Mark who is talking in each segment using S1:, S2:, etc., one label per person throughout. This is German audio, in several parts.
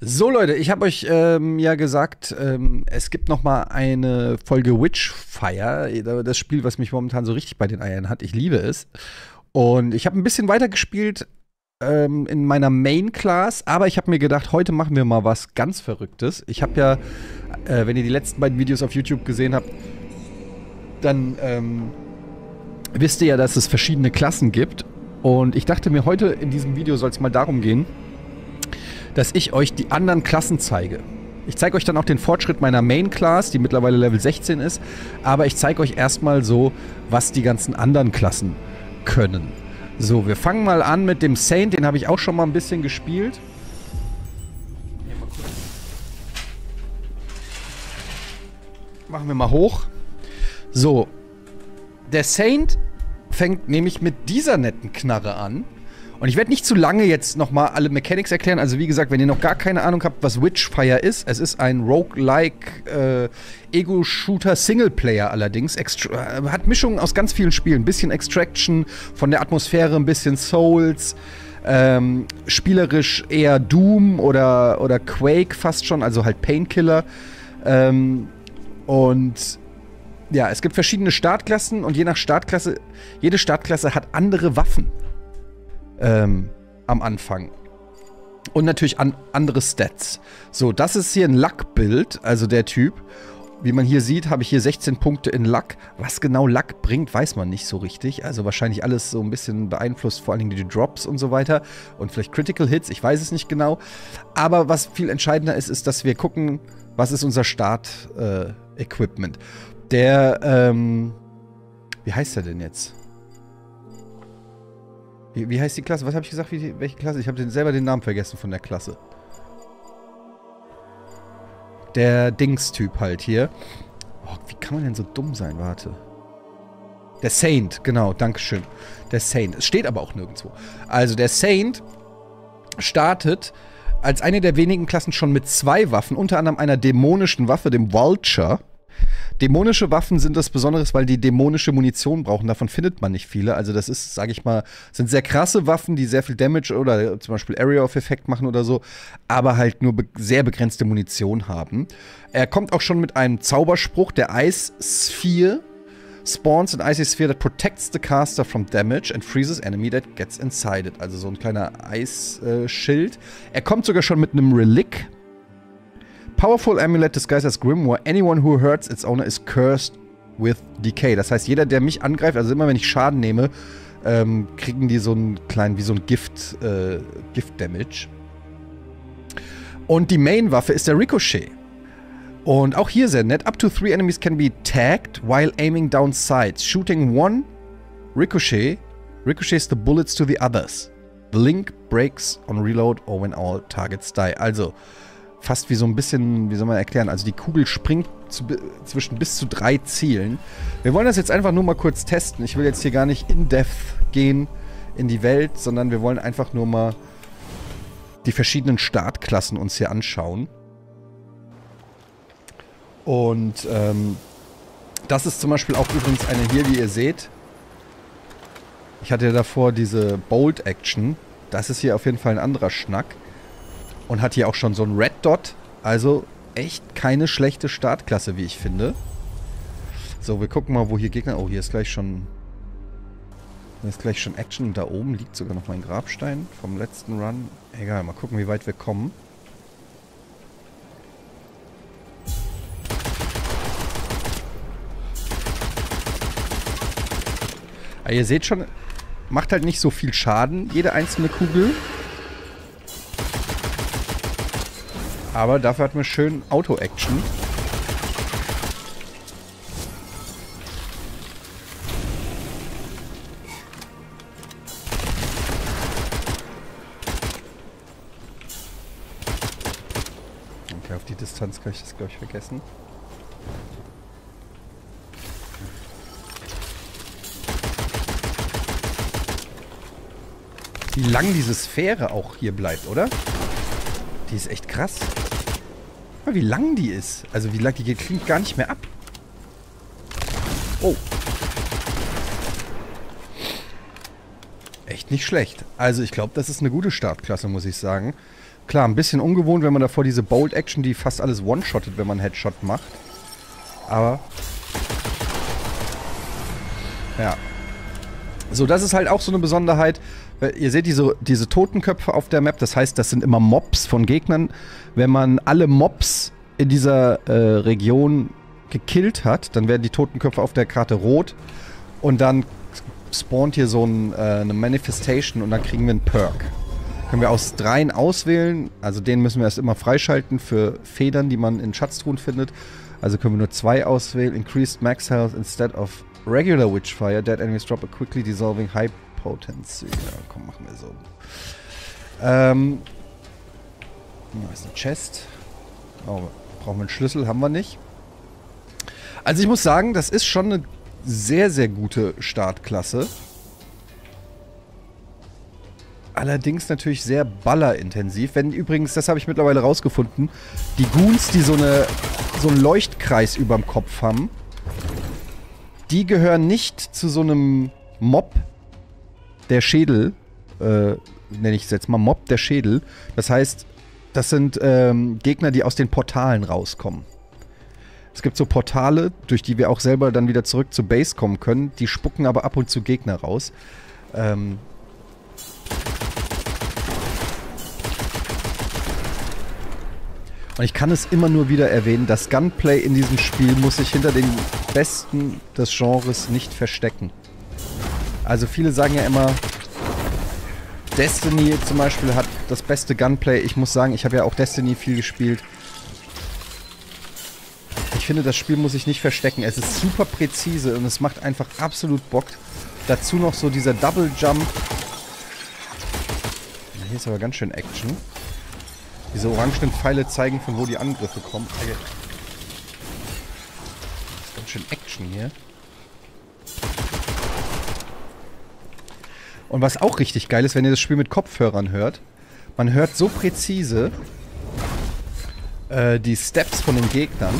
S1: So Leute, ich habe euch ja gesagt, es gibt noch mal eine Folge Witchfire, das Spiel, was mich momentan so richtig bei den Eiern hat. Ich liebe es. Und ich habe ein bisschen weiter gespielt in meiner Main Class, aber ich habe mir gedacht, heute machen wir mal was ganz Verrücktes. Ich habe ja, wenn ihr die letzten beiden Videos auf YouTube gesehen habt, dann wisst ihr ja, dass es verschiedene Klassen gibt. Und ich dachte mir, heute in diesem Video soll es mal darum gehen, dass ich euch die anderen Klassen zeige. Ich zeige euch dann auch den Fortschritt meiner Main Class, die mittlerweile Level 16 ist, aber ich zeige euch erstmal so, was die ganzen anderen Klassen können. So, wir fangen mal an mit dem Saint, den habe ich auch schon mal ein bisschen gespielt. Machen wir mal hoch. So, der Saint fängt nämlich mit dieser netten Knarre an. Und ich werde nicht zu lange jetzt nochmal alle Mechanics erklären. Also wie gesagt, wenn ihr noch gar keine Ahnung habt, was Witchfire ist, es ist ein Roguelike Ego-Shooter Singleplayer allerdings. Hat Mischungen aus ganz vielen Spielen. Ein bisschen Extraction von der Atmosphäre, ein bisschen Souls. Spielerisch eher Doom oder Quake fast schon, also halt Painkiller. Und ja, es gibt verschiedene Startklassen und je nach Startklasse, jede Startklasse hat andere Waffen. Am Anfang. Und natürlich andere Stats. So, das ist hier ein Luck-Build, also der Typ. Wie man hier sieht, habe ich hier 16 Punkte in Luck. Was genau Luck bringt, weiß man nicht so richtig. Also wahrscheinlich alles so ein bisschen beeinflusst, vor allen Dingen die Drops und so weiter. Und vielleicht Critical Hits, ich weiß es nicht genau. Aber was viel entscheidender ist, ist, dass wir gucken, was ist unser Start-Equipment. Wie heißt der denn jetzt? Wie heißt die Klasse? Was habe ich gesagt? Welche Klasse? Ich habe selber den Namen vergessen von der Klasse. Der Dings-Typ halt hier. Oh, wie kann man denn so dumm sein? Warte. Der Saint, genau, dankeschön. Der Saint. Es steht aber auch nirgendwo. Also der Saint startet als eine der wenigen Klassen schon mit 2 Waffen, unter anderem einer dämonischen Waffe, dem Vulture. Dämonische Waffen sind das Besonderes, weil die dämonische Munition brauchen. Davon findet man nicht viele. Also das ist, sage ich mal, sind sehr krasse Waffen, die sehr viel Damage oder zum Beispiel Area of Effect machen oder so, aber halt nur sehr begrenzte Munition haben. Er kommt auch schon mit einem Zauberspruch, der Ice Sphere. Spawns an icy sphere that protects the caster from damage and freezes enemy that gets inside it. Also so ein kleiner Eisschild. Er kommt sogar schon mit einem Relic. Powerful amulet disguised as Grimoire. Anyone who hurts its owner is cursed with decay. Das heißt, jeder, der mich angreift, also immer wenn ich Schaden nehme, kriegen die so einen kleinen, wie so ein Gift-Damage. Und die Main-Waffe ist der Ricochet. Und auch hier sehr nett. Up to 3 enemies can be tagged while aiming down sights. Shooting one Ricochet ricochets the bullets to the others. The link breaks on reload or when all targets die. Also fast wie so ein bisschen, wie soll man erklären, also die Kugel springt zwischen bis zu 3 Zielen. Wir wollen das jetzt einfach nur mal kurz testen. Ich will jetzt hier gar nicht in depth gehen in die Welt, sondern wir wollen einfach nur mal die verschiedenen Startklassen uns hier anschauen. Und das ist zum Beispiel auch übrigens eine hier, wie ihr seht. Ich hatte ja davor diese Bolt Action. Das ist hier auf jeden Fall ein anderer Schnack. Und hat hier auch schon so ein Red Dot. Also echt keine schlechte Startklasse, wie ich finde. So, wir gucken mal, wo hier Gegner... Oh, hier ist gleich schon... Hier ist gleich schon Action. Und da oben liegt sogar noch mein Grabstein vom letzten Run. Egal, mal gucken, wie weit wir kommen. Aber ihr seht schon, macht halt nicht so viel Schaden, jede einzelne Kugel. Aber dafür hat man schön Auto-Action. Okay, auf die Distanz kann ich das, glaube ich, vergessen. Wie lang diese Sphäre auch hier bleibt, oder? Die ist echt krass. Wie lang die ist. Also wie lang die klingt gar nicht mehr ab. Oh. Echt nicht schlecht. Also ich glaube, das ist eine gute Startklasse, muss ich sagen. Klar, ein bisschen ungewohnt, wenn man davor diese Bolt-Action, die fast alles one-shottet, wenn man Headshot macht. Aber... ja. So, das ist halt auch so eine Besonderheit. Ihr seht diese Totenköpfe auf der Map. Das heißt, das sind immer Mobs von Gegnern. Wenn man alle Mobs in dieser Region gekillt hat, dann werden die Totenköpfe auf der Karte rot. Und dann spawnt hier so eine Manifestation und dann kriegen wir einen Perk. Können wir aus 3 auswählen. Also den müssen wir erst immer freischalten für Federn, die man in Schatztruhen findet. Also können wir nur 2 auswählen. Increased Max Health instead of regular Witchfire. Dead enemies drop a quickly dissolving high potency. Ja, komm, machen wir so. Da ist eine Chest. Oh, brauchen wir einen Schlüssel? Haben wir nicht. Also ich muss sagen, das ist schon eine sehr, sehr gute Startklasse. Allerdings natürlich sehr ballerintensiv. Wenn übrigens, das habe ich mittlerweile rausgefunden, die Goons, die so einen Leuchtkreis überm Kopf haben, die gehören nicht zu so einem Mob der Schädel, nenne ich es jetzt mal Mob der Schädel. Das heißt, das sind Gegner, die aus den Portalen rauskommen. Es gibt so Portale, durch die wir auch selber dann wieder zurück zur Base kommen können. Die spucken aber ab und zu Gegner raus. Und ich kann es immer nur wieder erwähnen, das Gunplay in diesem Spiel muss sich hinter den Besten des Genres nicht verstecken. Also viele sagen ja immer, Destiny zum Beispiel hat das beste Gunplay. Ich muss sagen, ich habe ja auch Destiny viel gespielt. Ich finde, das Spiel muss sich nicht verstecken. Es ist super präzise und es macht einfach absolut Bock. Dazu noch so dieser Double Jump. Hier ist aber ganz schön Action. Diese orangenen Pfeile zeigen, von wo die Angriffe kommen. Das ist ganz schön Action hier. Und was auch richtig geil ist, wenn ihr das Spiel mit Kopfhörern hört, man hört so präzise die Steps von den Gegnern.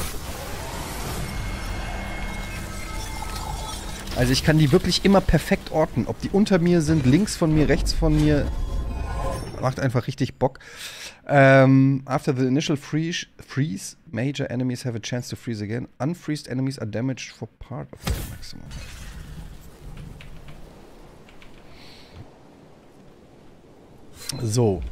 S1: Also ich kann die wirklich immer perfekt orten. Ob die unter mir sind, links von mir, rechts von mir. Macht einfach richtig Bock. After the initial freeze, major enemies have a chance to freeze again. Unfreezed enemies are damaged for part of their maximum. So.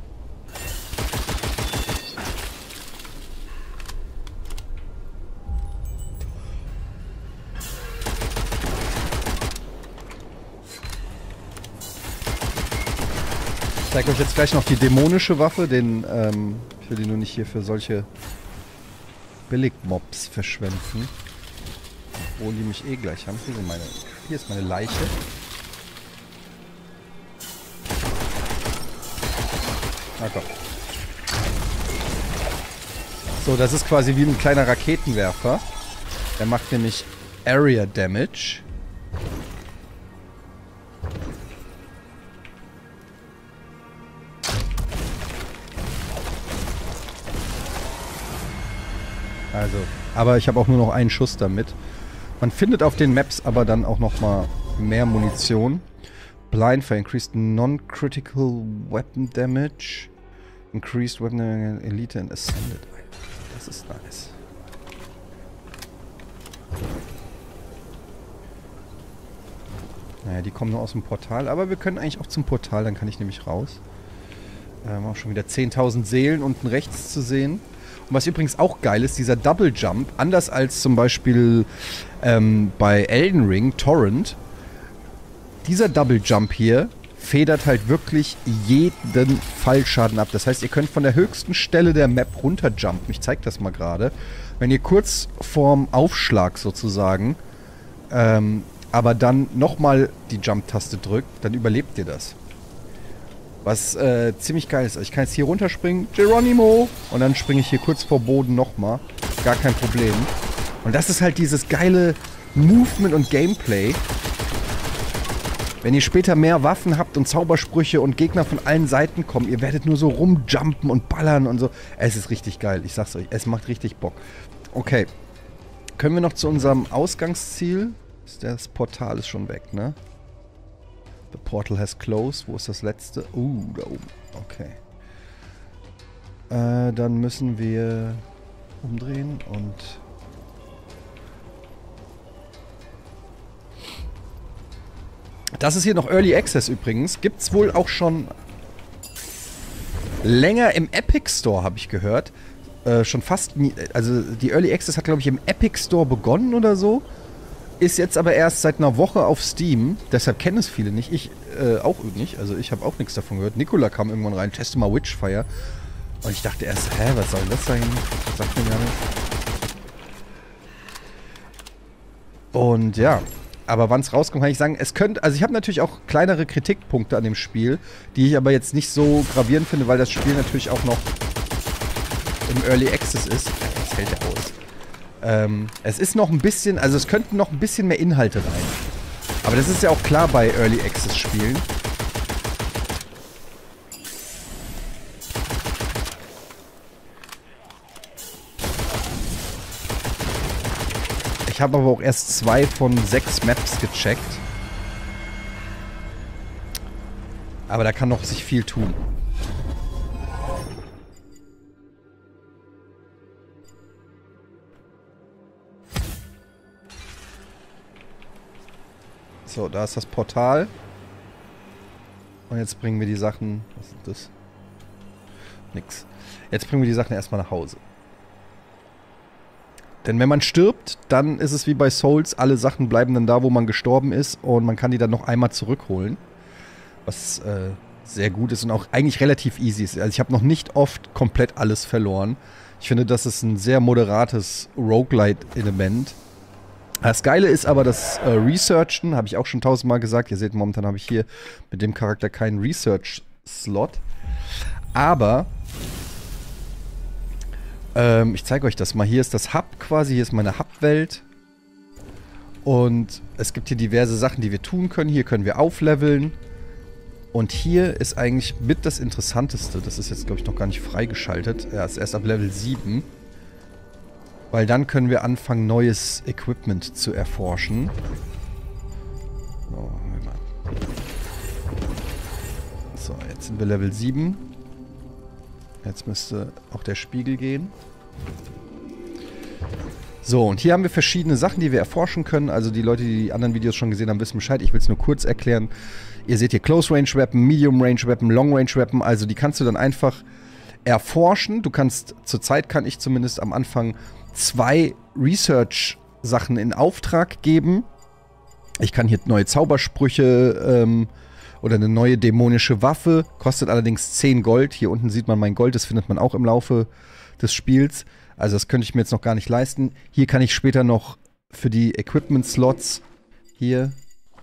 S1: Ich zeige euch jetzt gleich noch die dämonische Waffe, ich will die nur nicht hier für solche Billig-Mobs verschwenden. Obwohl die mich eh gleich haben. Hier ist meine Leiche. Ah Gott. So, das ist quasi wie ein kleiner Raketenwerfer. Der macht nämlich Area Damage. Also, aber ich habe auch nur noch einen Schuss damit. Man findet auf den Maps aber dann auch noch mal mehr Munition. Blindfire, increased non-critical weapon damage. Increased weapon elite and ascended. Das ist nice. Naja, die kommen nur aus dem Portal. Aber wir können eigentlich auch zum Portal, dann kann ich nämlich raus. Auch schon wieder 10.000 Seelen unten rechts zu sehen. Und was übrigens auch geil ist, dieser Double Jump, anders als zum Beispiel bei Elden Ring, Torrent, dieser Double Jump hier federt halt wirklich jeden Fallschaden ab. Das heißt, ihr könnt von der höchsten Stelle der Map runterjumpen. Ich zeige das mal gerade. Wenn ihr kurz vorm Aufschlag sozusagen, aber dann nochmal die Jump-Taste drückt, dann überlebt ihr das. Was ziemlich geil ist. Ich kann jetzt hier runterspringen, Geronimo, und dann springe ich hier kurz vor Boden nochmal. Gar kein Problem. Und das ist halt dieses geile Movement und Gameplay. Wenn ihr später mehr Waffen habt und Zaubersprüche und Gegner von allen Seiten kommen, ihr werdet nur so rumjumpen und ballern und so. Es ist richtig geil, ich sag's euch. Es macht richtig Bock. Okay. Können wir noch zu unserem Ausgangsziel? Das Portal ist schon weg, ne? The portal has closed. Wo ist das letzte? Da oben. Okay. Dann müssen wir umdrehen und... Das ist hier noch Early Access übrigens. Gibt's wohl auch schon länger im Epic Store, habe ich gehört. Schon fast nie, also die Early Access hat, glaube ich, im Epic Store begonnen oder so. Ist jetzt aber erst seit einer Woche auf Steam. Deshalb kennen es viele nicht. Ich auch nicht. Also ich habe auch nichts davon gehört. Nikola kam irgendwann rein, teste mal Witchfire. Und ich dachte erst, hä, was soll das sein? Das sagt mir gar nicht. Und ja, aber wann es rauskommt, kann ich sagen, es könnte, also ich habe natürlich auch kleinere Kritikpunkte an dem Spiel, die ich aber jetzt nicht so gravierend finde, weil das Spiel natürlich auch noch im Early Access ist. Jetzt fällt er aus. Es ist noch ein bisschen, also es könnten noch ein bisschen mehr Inhalte rein. Aber das ist ja auch klar bei Early Access Spielen. Ich habe aber auch erst 2 von 6 Maps gecheckt. Aber da kann noch sich viel tun. So, da ist das Portal. Und jetzt bringen wir die Sachen... Was ist das? Nix. Jetzt bringen wir die Sachen erstmal nach Hause. Denn wenn man stirbt, dann ist es wie bei Souls, alle Sachen bleiben dann da, wo man gestorben ist und man kann die dann noch einmal zurückholen. Was sehr gut ist und auch eigentlich relativ easy ist. Also ich habe noch nicht oft komplett alles verloren. Ich finde, das ist ein sehr moderates Roguelite-Element. Das Geile ist aber das Researchen, habe ich auch schon 1000-mal gesagt. Ihr seht, momentan habe ich hier mit dem Charakter keinen Research-Slot. Aber... ich zeige euch das mal. Hier ist das Hub quasi. Hier ist meine Hub-Welt. Und es gibt hier diverse Sachen, die wir tun können. Hier können wir aufleveln. Und hier ist eigentlich mit das Interessanteste. Das ist jetzt, glaube ich, noch gar nicht freigeschaltet. Ja, ist erst ab Level 7. Weil dann können wir anfangen, neues Equipment zu erforschen. So, jetzt sind wir Level 7. Jetzt müsste auch der Spiegel gehen. So, und hier haben wir verschiedene Sachen, die wir erforschen können. Also die Leute, die die anderen Videos schon gesehen haben, wissen Bescheid. Ich will es nur kurz erklären. Ihr seht hier Close Range Weapon, Medium Range Weapon, Long Range Weapon. Also die kannst du dann einfach erforschen. Du kannst, zurzeit kann ich zumindest am Anfang 2 Research-Sachen in Auftrag geben. Ich kann hier neue Zaubersprüche oder eine neue dämonische Waffe. Kostet allerdings 10 Gold. Hier unten sieht man mein Gold. Das findet man auch im Laufe des Spiels. Also das könnte ich mir jetzt noch gar nicht leisten. Hier kann ich später noch für die Equipment-Slots hier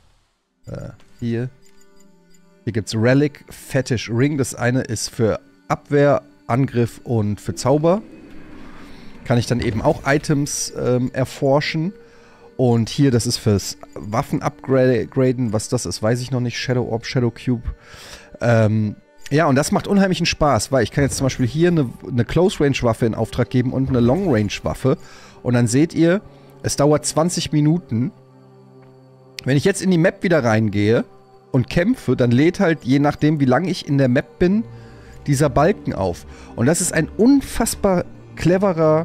S1: gibt es Relic, Fetish Ring. Das eine ist für Abwehr, Angriff und für Zauber. Kann ich dann eben auch Items erforschen. Und hier, das ist fürs Waffen-Upgraden. Was das ist, weiß ich noch nicht. Shadow Orb, Shadow Cube. Ja, und das macht unheimlichen Spaß, weil ich kann jetzt zum Beispiel hier eine Close-Range-Waffe in Auftrag geben und eine Long-Range-Waffe. Und dann seht ihr, es dauert 20 Minuten. Wenn ich jetzt in die Map wieder reingehe und kämpfe, dann lädt halt, je nachdem, wie lange ich in der Map bin, dieser Balken auf. Und das ist ein unfassbar cleverer,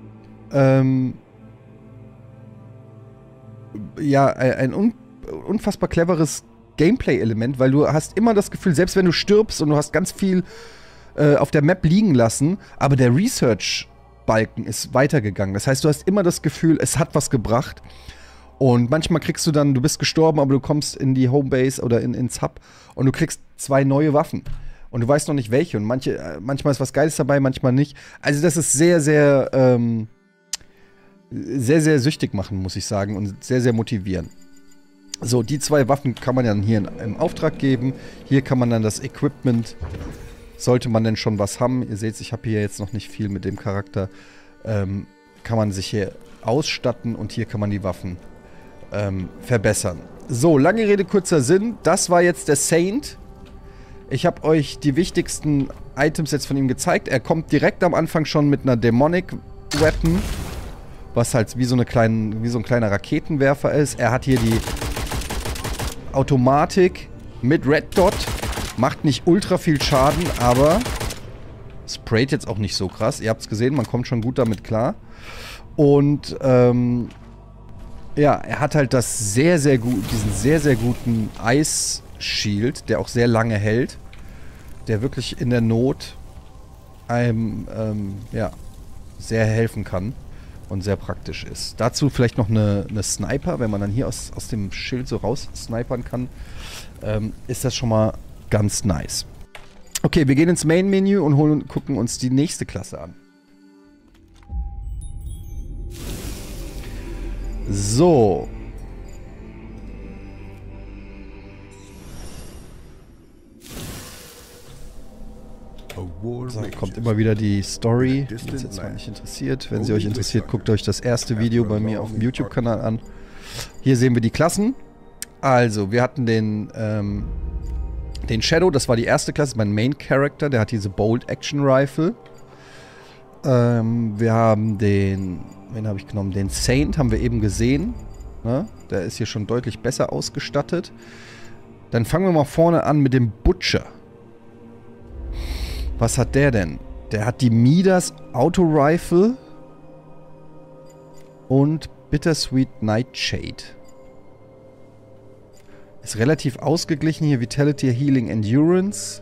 S1: ja, ein unfassbar cleveres Gameplay-Element, weil du hast immer das Gefühl, selbst wenn du stirbst und du hast ganz viel auf der Map liegen lassen, aber der Research-Balken ist weitergegangen. Das heißt, du hast immer das Gefühl, es hat was gebracht. Und manchmal kriegst du dann, du bist gestorben, aber du kommst in die Homebase oder ins Hub und du kriegst 2 neue Waffen. Und du weißt noch nicht welche. Und manchmal ist was Geiles dabei, manchmal nicht. Also das ist sehr, sehr, sehr, sehr süchtig machen, muss ich sagen. Und sehr, sehr motivierend. So, die 2 Waffen kann man dann hier im Auftrag geben. Hier kann man dann das Equipment, sollte man denn schon was haben. Ihr seht, ich habe hier jetzt noch nicht viel mit dem Charakter. Kann man sich hier ausstatten und hier kann man die Waffen verbessern. So, lange Rede, kurzer Sinn. Das war jetzt der Saint. Ich habe euch die wichtigsten Items jetzt von ihm gezeigt. Er kommt direkt am Anfang schon mit einer Demonic Weapon, was halt wie so ein kleiner Raketenwerfer ist. Er hat hier die Automatik mit Red Dot. Macht nicht ultra viel Schaden, aber es Upgrade jetzt auch nicht so krass. Ihr habt es gesehen, man kommt schon gut damit klar. Und ja, er hat halt das diesen sehr, sehr guten Ice Shield, der auch sehr lange hält. Der wirklich in der Not einem ja, sehr helfen kann und sehr praktisch ist. Dazu vielleicht noch eine Sniper, wenn man dann hier aus dem Schild so raus snipern kann, ist das schon mal ganz nice. Okay, wir gehen ins Main-Menü und gucken uns die nächste Klasse an. So. So, kommt immer wieder die Story, die uns jetzt mal nicht interessiert. Wenn sie euch interessiert, guckt euch das erste Video bei mir auf dem YouTube-Kanal an. Hier sehen wir die Klassen. Also, wir hatten den Shadow, das war die erste Klasse, mein Main Character, der hat diese Bolt Action Rifle. Wir haben wen habe ich genommen? Den Saint haben wir eben gesehen. Ne? Der ist hier schon deutlich besser ausgestattet. Dann fangen wir mal vorne an mit dem Butcher. Was hat der denn? Der hat die Midas Auto Rifle und Bittersweet Nightshade. Ist relativ ausgeglichen hier. Vitality, Healing, Endurance.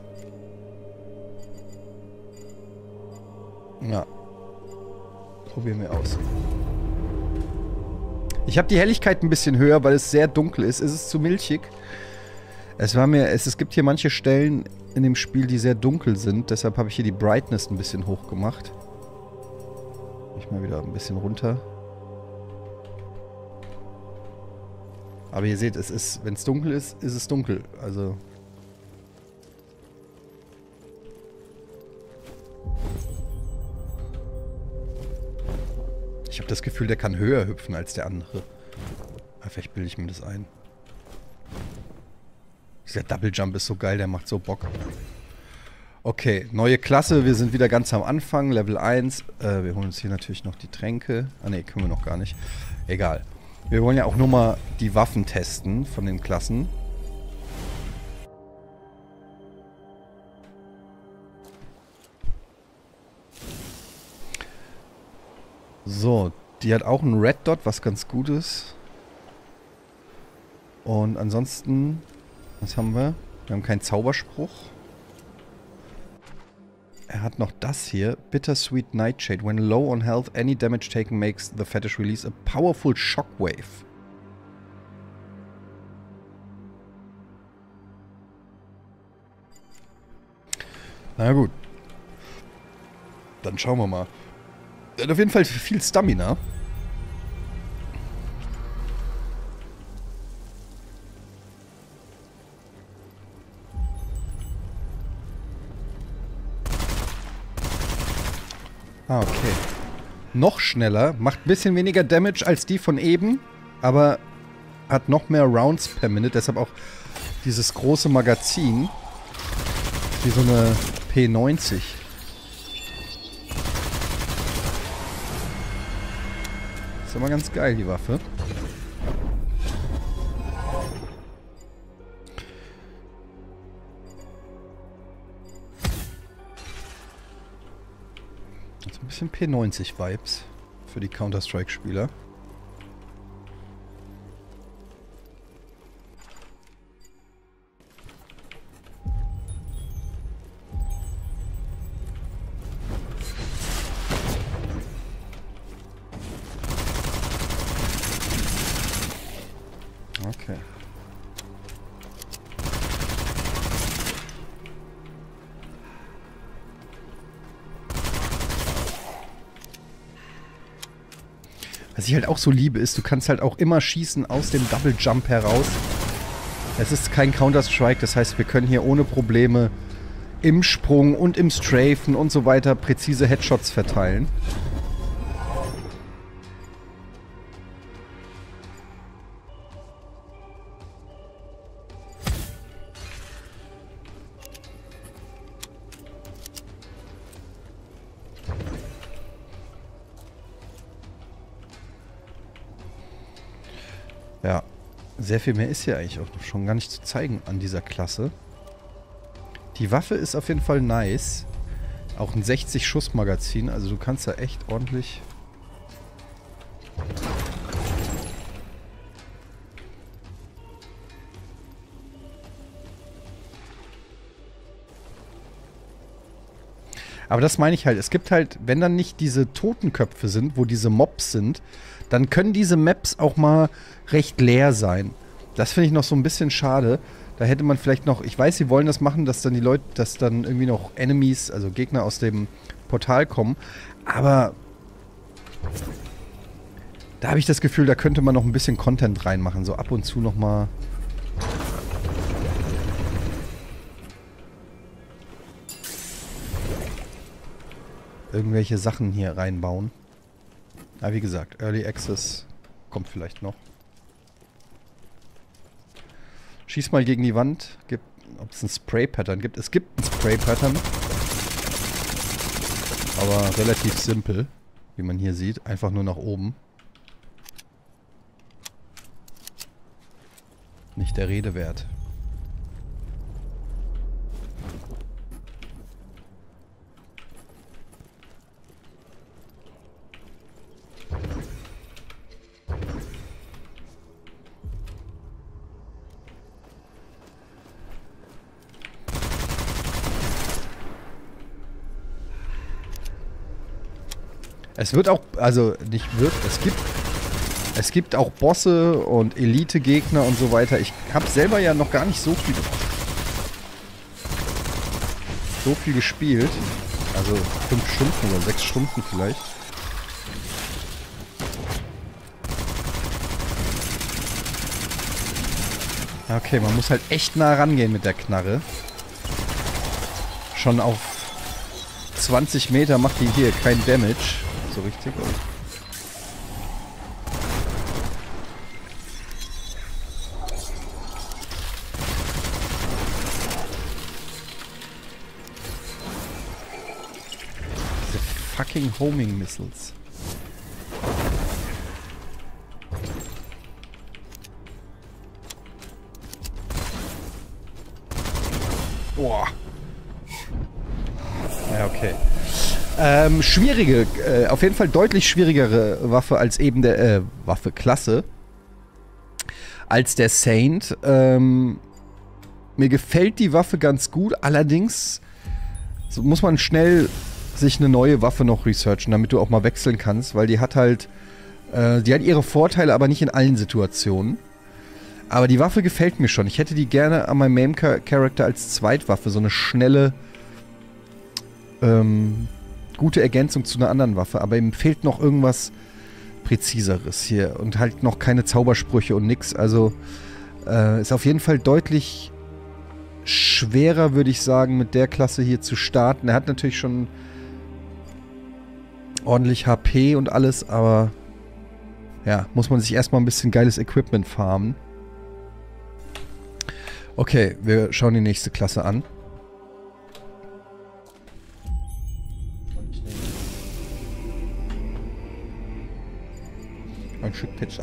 S1: Ja. Probieren wir aus. Ich habe die Helligkeit ein bisschen höher, weil es sehr dunkel ist. Es ist zu milchig. Es gibt hier manche Stellen in dem Spiel, die sehr dunkel sind. Deshalb habe ich hier die Brightness ein bisschen hoch gemacht. Ich mal wieder ein bisschen runter. Aber ihr seht, wenn es dunkel ist, ist es dunkel. Also. Ich habe das Gefühl, der kann höher hüpfen als der andere. Aber vielleicht bilde ich mir das ein. Dieser Double Jump ist so geil, der macht so Bock. Okay, neue Klasse. Wir sind wieder ganz am Anfang. Level 1. Wir holen uns hier natürlich noch die Tränke. Ah ne, können wir noch gar nicht. Egal. Wir wollen ja auch nur mal die Waffen testen von den Klassen. So, die hat auch einen Red Dot, was ganz gut ist. Und ansonsten, was haben wir? Wir haben keinen Zauberspruch. Er hat noch das hier. Bittersweet Nightshade. When low on health, any damage taken makes the fetish release a powerful shockwave. Na gut. Dann schauen wir mal. Er hat auf jeden Fall viel Stamina. Ah, okay. Noch schneller, macht ein bisschen weniger Damage als die von eben, aber hat noch mehr Rounds per Minute, deshalb auch dieses große Magazin. Wie so eine P90. Ist immer ganz geil, die Waffe. Jetzt ein bisschen P90-Vibes für die Counter-Strike-Spieler. Okay. Was ich halt auch so liebe, ist, du kannst halt auch immer schießen aus dem Double Jump heraus. Es ist kein Counter-Strike, das heißt, wir können hier ohne Probleme im Sprung und im Strafen und so weiter präzise Headshots verteilen. Ja, sehr viel mehr ist hier eigentlich auch schon gar nicht zu zeigen an dieser Klasse. Die Waffe ist auf jeden Fall nice. Auch ein 60-Schuss-Magazin, also du kannst da echt ordentlich... Aber das meine ich halt. Es gibt halt, wenn dann nicht diese Totenköpfe sind, wo diese Mobs sind, dann können diese Maps auch mal recht leer sein. Das finde ich noch so ein bisschen schade. Da hätte man vielleicht noch, ich weiß, sie wollen das machen, dass dann die Leute, dass dann irgendwie noch Enemies, also Gegner aus dem Portal kommen. Aber da habe ich das Gefühl, da könnte man noch ein bisschen Content reinmachen. So ab und zu noch mal... irgendwelche Sachen hier reinbauen. Aber wie gesagt, Early Access kommt vielleicht noch. Schieß mal gegen die Wand. Ob es ein Spray-Pattern gibt. Es gibt ein Spray-Pattern. Aber relativ simpel, wie man hier sieht. Einfach nur nach oben. Nicht der Rede wert. Es wird auch, also nicht wird, es gibt auch Bosse und Elite-Gegner und so weiter. Ich habe selber ja noch gar nicht so viel gespielt. Also 5 Stunden oder 6 Stunden vielleicht. Okay, man muss halt echt nah rangehen mit der Knarre. Schon auf 20 Meter macht die hier kein Damage. So richtig. Diese fucking Homing Missiles. Boah. Ja, okay. Schwierige, auf jeden Fall deutlich schwierigere Waffe als eben der, Waffe-Klasse. Als der Saint. Mir gefällt die Waffe ganz gut, allerdings so muss man schnell sich eine neue Waffe noch researchen, damit du auch mal wechseln kannst, weil die hat halt, die hat ihre Vorteile, aber nicht in allen Situationen. Aber die Waffe gefällt mir schon. Ich hätte die gerne an meinem Main-Character als Zweitwaffe, so eine schnelle, gute Ergänzung zu einer anderen Waffe, aber ihm fehlt noch irgendwas Präziseres hier und halt noch keine Zaubersprüche und nix. Also ist auf jeden Fall deutlich schwerer, würde ich sagen, mit der Klasse hier zu starten. Er hat natürlich schon ordentlich HP und alles, aber ja, muss man sich erstmal ein bisschen geiles Equipment farmen. Okay, wir schauen die nächste Klasse an. Ein Stück Pizza.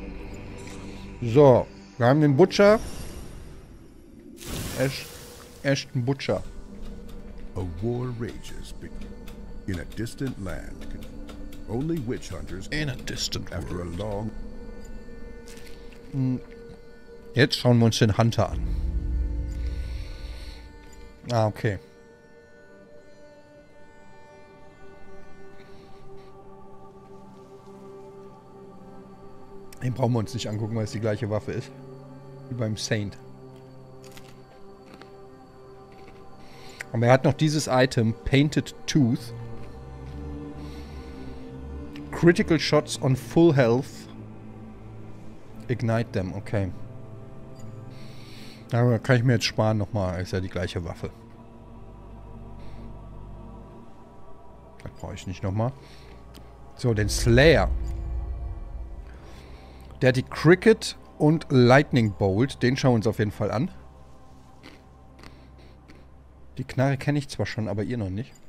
S1: So, wir haben den Butcher. Ashton Butcher.
S2: A war rages in a distant land. Only witch hunters
S1: In a distant
S2: after a long...
S1: Jetzt schauen wir uns den Hunter an. Ah, okay. Den brauchen wir uns nicht angucken, weil es die gleiche Waffe ist. Wie beim Saint. Aber er hat noch dieses Item, Painted Tooth. Critical Shots on Full Health. Ignite them, okay. Aber kann ich mir jetzt sparen nochmal, ist ja die gleiche Waffe. Das brauche ich nicht nochmal. So, den Slayer. Der hat die Cricket und Lightning Bolt. Den schauen wir uns auf jeden Fall an. Die Knarre kenne ich zwar schon, aber ihr noch nicht.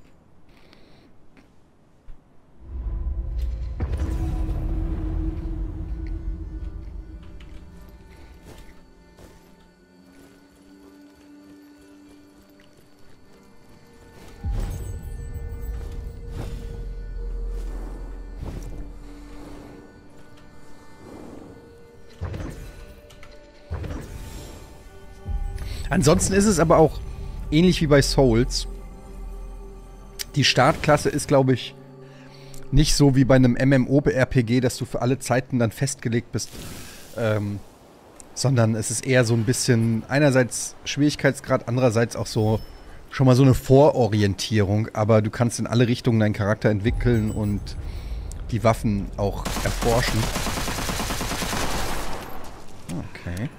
S1: Ansonsten ist es aber auch ähnlich wie bei Souls. Die Startklasse ist, glaube ich, nicht so wie bei einem MMORPG, dass du für alle Zeiten dann festgelegt bist. Sondern es ist eher so ein bisschen einerseits Schwierigkeitsgrad, andererseits auch so schon mal so eine Vororientierung. Aber du kannst in alle Richtungen deinen Charakter entwickeln und die Waffen auch erforschen. Okay.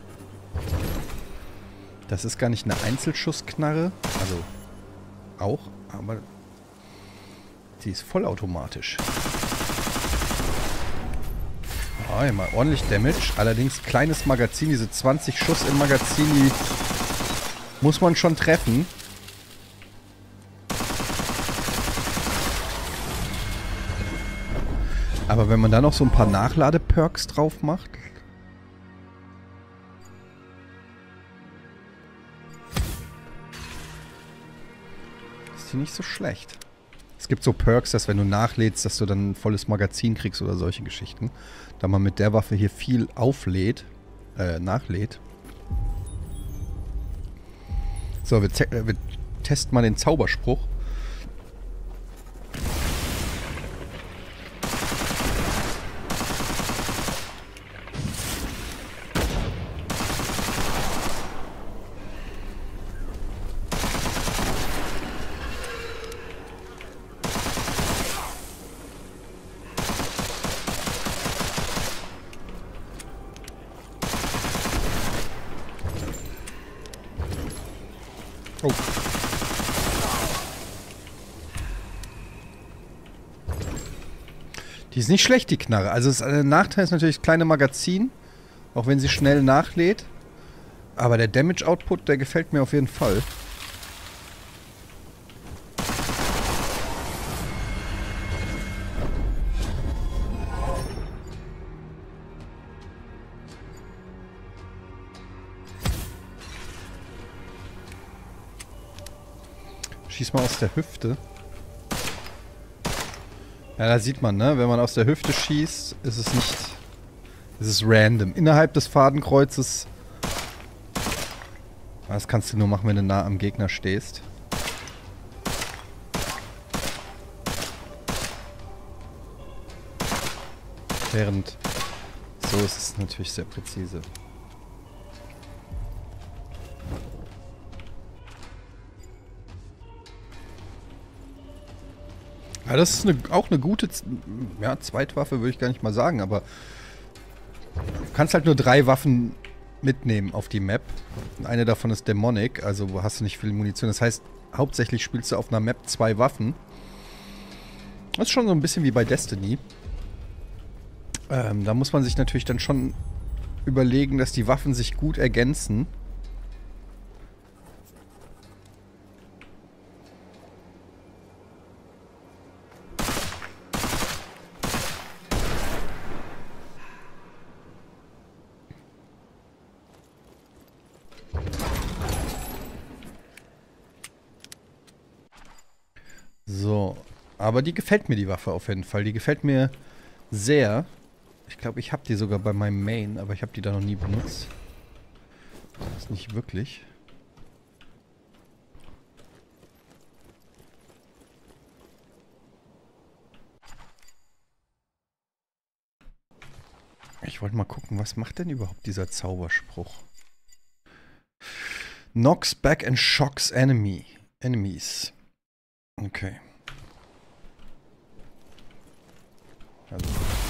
S1: Das ist gar nicht eine Einzelschussknarre. Also auch, aber die ist vollautomatisch. Oh, ja, mal ordentlich Damage. Allerdings kleines Magazin, diese 20 Schuss im Magazin, die muss man schon treffen. Aber wenn man da noch so ein paar Nachladeperks drauf macht. Ist die nicht so schlecht. Es gibt so Perks, dass wenn du nachlädst, dass du dann ein volles Magazin kriegst oder solche Geschichten. Da man mit der Waffe hier viel nachlädt. So, wir testen mal den Zauberspruch. Oh. Die ist nicht schlecht, die Knarre. Also der Nachteil ist natürlich das kleine Magazin, auch wenn sie schnell nachlädt. Aber der Damage-Output, der gefällt mir auf jeden Fall. Schieß mal aus der Hüfte. Ja, da sieht man, ne? Wenn man aus der Hüfte schießt, ist es nicht... Es ist random. Innerhalb des Fadenkreuzes... Das kannst du nur machen, wenn du nah am Gegner stehst. Während... So ist es natürlich sehr präzise. Ja, das ist auch eine gute, ja, Zweitwaffe würde ich gar nicht mal sagen, aber du kannst halt nur 3 Waffen mitnehmen auf die Map. Eine davon ist Demonic, also hast du nicht viel Munition. Das heißt, hauptsächlich spielst du auf einer Map 2 Waffen. Das ist schon so ein bisschen wie bei Destiny. Da muss man sich natürlich dann schon überlegen, dass die Waffen sich gut ergänzen. So, aber die gefällt mir, die Waffe auf jeden Fall. Die gefällt mir sehr. Ich glaube, ich habe die sogar bei meinem Main, aber ich habe die da noch nie benutzt. Das ist nicht wirklich. Ich wollte mal gucken, was macht denn überhaupt dieser Zauberspruch? Knocks back and shocks enemies. Okay. Also.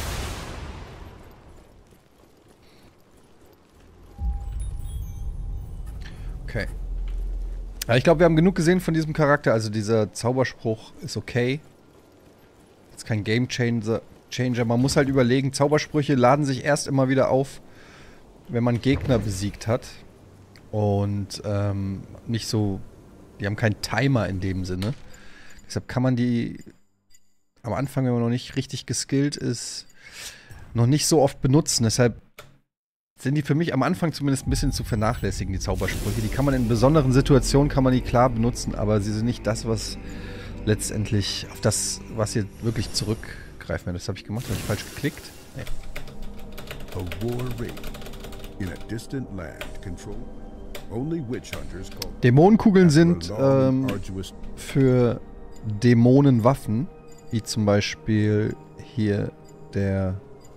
S1: Okay. Ja, ich glaube, wir haben genug gesehen von diesem Charakter. Also dieser Zauberspruch ist okay. Ist kein Game Changer. Man muss halt überlegen, Zaubersprüche laden sich erst immer wieder auf, wenn man Gegner besiegt hat. Und nicht so... Die haben keinen Timer in dem Sinne. Deshalb kann man die am Anfang, wenn man noch nicht richtig geskillt ist, noch nicht so oft benutzen. Deshalb sind die für mich am Anfang zumindest ein bisschen zu vernachlässigen, die Zaubersprüche. Die kann man in besonderen Situationen, kann man die klar benutzen, aber sie sind nicht das, was letztendlich, auf das, was ihr wirklich zurückgreifen werdet. Das habe ich gemacht, habe ich falsch geklickt? Nee.
S2: A war rage in a distant land controlled. Only witch hunters call
S1: Dämonenkugeln sind
S2: long, arduous
S1: für Dämonenwaffen, wie zum Beispiel hier der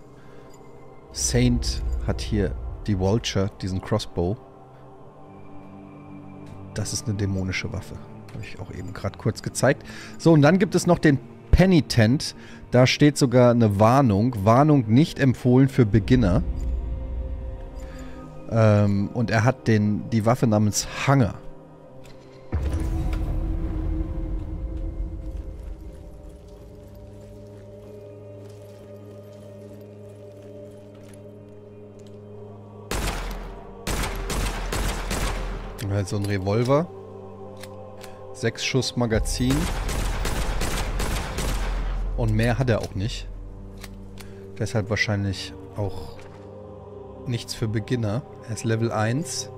S1: Saint hat hier die Vulture, diesen Crossbow. Das ist eine dämonische Waffe. Habe ich auch eben gerade kurz gezeigt. So, und dann gibt es noch den Penitent. Da steht sogar eine Warnung. Warnung nicht empfohlen für Beginner. Und er hat die Waffe namens Hanger. Also ein Revolver. 6 Schuss Magazin. Und mehr hat er auch nicht. Deshalb wahrscheinlich auch nichts für Beginner. Er ist Level 1.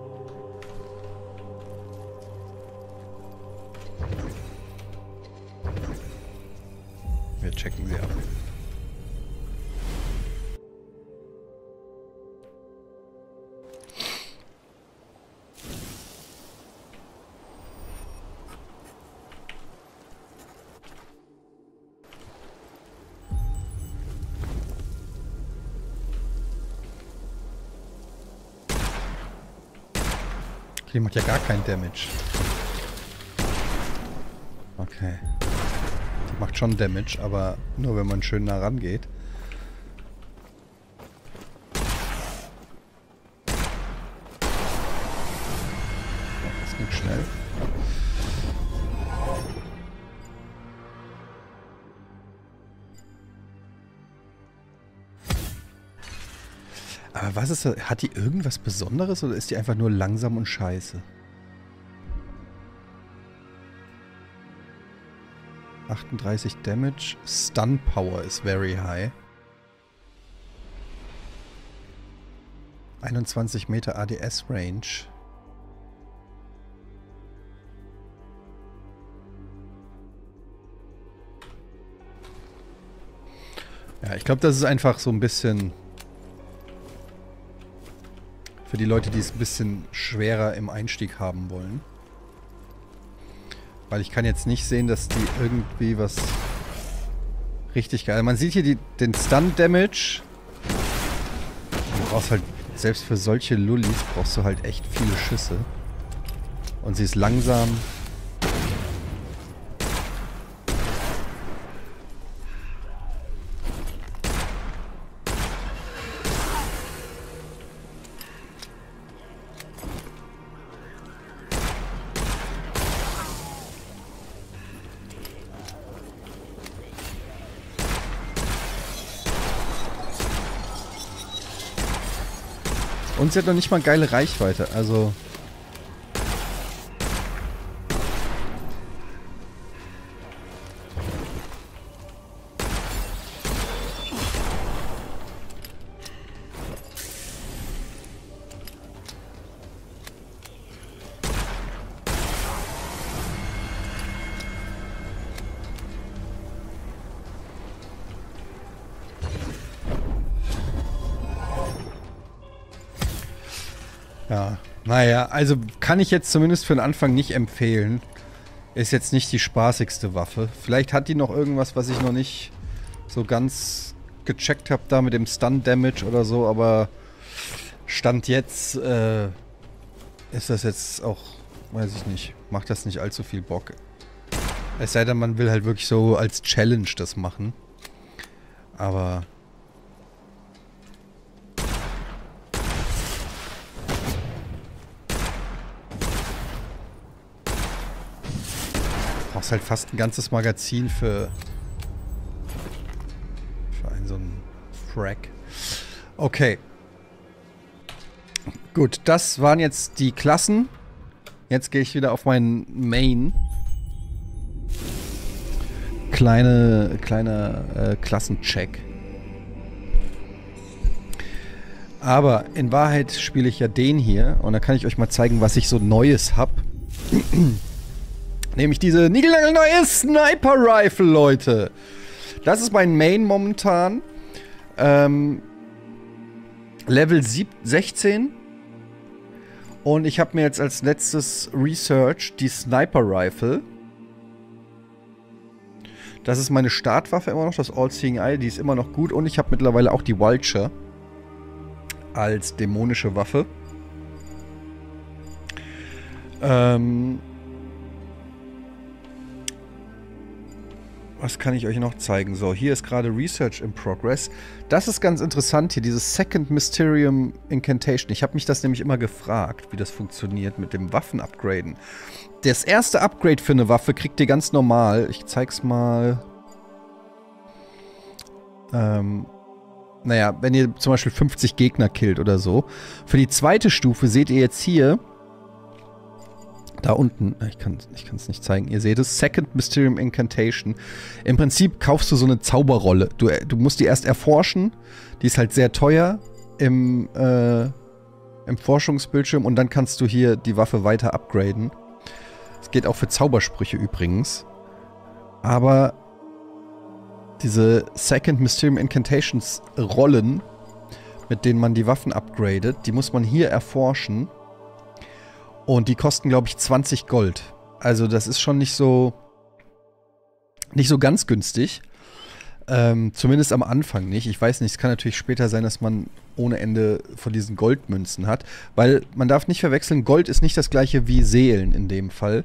S1: Wir checken sie ab. Die macht ja gar keinen Damage. Okay. Die macht schon Damage, aber nur wenn man schön nah rangeht. Das ging schnell. Aber was ist das? Hat die irgendwas Besonderes oder ist die einfach nur langsam und scheiße? 38 Damage. Stun Power ist very high. 21 Meter ADS Range. Ja, ich glaube, das ist einfach so ein bisschen für die Leute, die es ein bisschen schwerer im Einstieg haben wollen. Weil ich kann jetzt nicht sehen, dass die irgendwie was richtig geil... Man sieht hier den Stun-Damage. Du brauchst halt, selbst für solche Lullis, brauchst du halt echt viele Schüsse. Und sie ist langsam. Und sie hat noch nicht mal geile Reichweite, also... Ja, naja, also kann ich jetzt zumindest für den Anfang nicht empfehlen. Ist jetzt nicht die spaßigste Waffe. Vielleicht hat die noch irgendwas, was ich noch nicht so ganz gecheckt habe, da mit dem Stun-Damage oder so, aber Stand jetzt ist das jetzt auch, weiß ich nicht, macht das nicht allzu viel Bock. Es sei denn, man will halt wirklich so als Challenge das machen. Aber... brauchst halt fast ein ganzes Magazin für so einen Frag. Okay. Gut, das waren jetzt die Klassen. Jetzt gehe ich wieder auf meinen Main. Kleiner Klassencheck. Aber in Wahrheit spiele ich ja den hier und da kann ich euch mal zeigen, was ich so Neues habe. Nämlich diese niegelnagelneue Sniper Rifle, Leute. Das ist mein Main momentan. Level 16. Und ich habe mir jetzt als letztes Research die Sniper Rifle. Das ist meine Startwaffe immer noch, das All-Seeing Eye, die ist immer noch gut. Und ich habe mittlerweile auch die Vulture als dämonische Waffe. Was kann ich euch noch zeigen? So, hier ist gerade Research in Progress. Das ist ganz interessant hier, dieses Second Mysterium Incantation. Ich habe mich das nämlich immer gefragt, wie das funktioniert mit dem Waffen-Upgraden. Das erste Upgrade für eine Waffe kriegt ihr ganz normal. Ich zeig's mal. Naja, wenn ihr zum Beispiel 50 Gegner killt oder so. Für die zweite Stufe seht ihr jetzt hier, da unten, ich kann es nicht zeigen, ihr seht es, Second Mysterium Incantation. Im Prinzip kaufst du so eine Zauberrolle. Du musst die erst erforschen, die ist halt sehr teuer im Forschungsbildschirm und dann kannst du hier die Waffe weiter upgraden. Es geht auch für Zaubersprüche übrigens. Aber diese Second Mysterium Incantations Rollen, mit denen man die Waffen upgradet, die muss man hier erforschen. Und die kosten, glaube ich, 20 Gold. Also das ist schon nicht so ganz günstig. Zumindest am Anfang nicht. Ich weiß nicht, es kann natürlich später sein, dass man ohne Ende von diesen Goldmünzen hat. Weil man darf nicht verwechseln, Gold ist nicht das gleiche wie Seelen in dem Fall.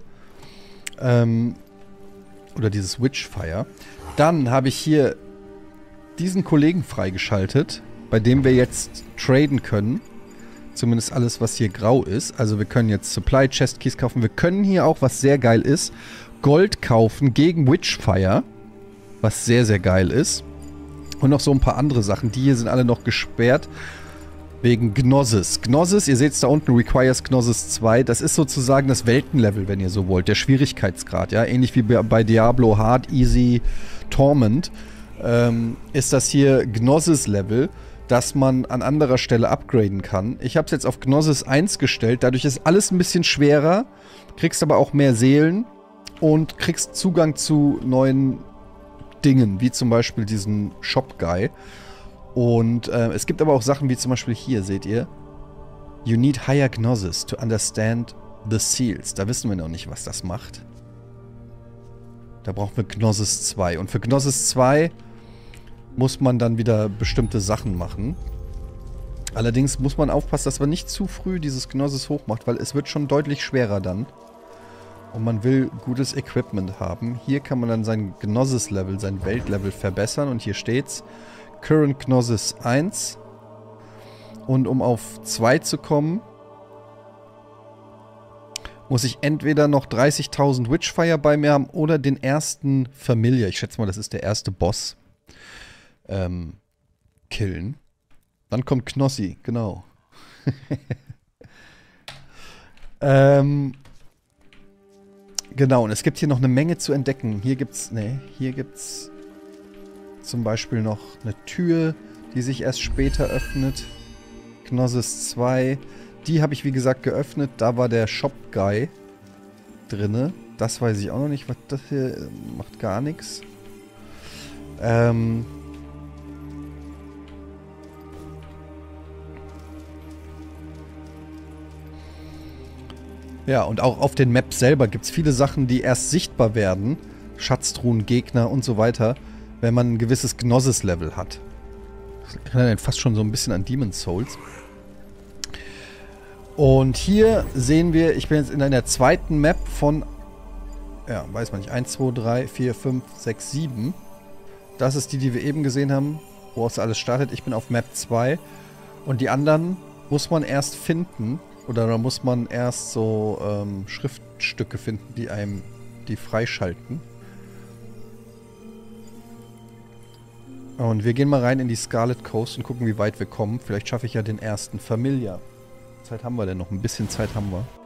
S1: Oder dieses Witchfire. Dann habe ich hier diesen Kollegen freigeschaltet, bei dem wir jetzt traden können. Zumindest alles, was hier grau ist. Also wir können jetzt Supply Chest Keys kaufen. Wir können hier auch, was sehr geil ist, Gold kaufen gegen Witchfire. Was sehr, sehr geil ist. Und noch so ein paar andere Sachen. Die hier sind alle noch gesperrt. Wegen Gnosis. Gnosis, ihr seht es da unten, requires Gnosis 2. Das ist sozusagen das Weltenlevel, wenn ihr so wollt. Der Schwierigkeitsgrad, ja. Ähnlich wie bei Diablo Hard, Easy, Torment. Ist das hier Gnosis-Level, dass man an anderer Stelle upgraden kann. Ich habe es jetzt auf Gnosis 1 gestellt. Dadurch ist alles ein bisschen schwerer. Kriegst aber auch mehr Seelen. Und kriegst Zugang zu neuen Dingen. Wie zum Beispiel diesen Shop-Guy. Und es gibt aber auch Sachen wie zum Beispiel hier, seht ihr. You need higher Gnosis to understand the seals. Da wissen wir noch nicht, was das macht. Da brauchen wir Gnosis 2. Und für Gnosis 2 muss man dann wieder bestimmte Sachen machen. Allerdings muss man aufpassen, dass man nicht zu früh dieses Gnosis hochmacht, weil es wird schon deutlich schwerer dann. Und man will gutes Equipment haben. Hier kann man dann sein Gnosis-Level, sein Weltlevel verbessern. Und hier steht's Current Gnosis 1. Und um auf 2 zu kommen, muss ich entweder noch 30.000 Witchfire bei mir haben oder den ersten Familiar. Ich schätze mal, das ist der erste Boss. Killen. Dann kommt Knossi, genau. Genau, und es gibt hier noch eine Menge zu entdecken. Hier gibt's zum Beispiel noch eine Tür, die sich erst später öffnet. Gnosis 2. Die habe ich, wie gesagt, geöffnet. Da war der Shop-Guy drinne. Das weiß ich auch noch nicht, was das hier macht. Gar nichts. Ja, und auch auf den Maps selber gibt es viele Sachen, die erst sichtbar werden. Schatztruhen, Gegner und so weiter, wenn man ein gewisses Gnosis-Level hat. Das erinnert fast schon so ein bisschen an Demon's Souls. Und hier sehen wir, ich bin jetzt in einer zweiten Map von, ja, weiß man nicht, 1, 2, 3, 4, 5, 6, 7. Das ist die, die wir eben gesehen haben, woraus alles startet. Ich bin auf Map 2. Und die anderen muss man erst finden. Oder da muss man erst so Schriftstücke finden, die freischalten. Und wir gehen mal rein in die Scarlet Coast und gucken, wie weit wir kommen. Vielleicht schaffe ich ja den ersten Familiar. Zeit haben wir denn noch? Ein bisschen Zeit haben wir.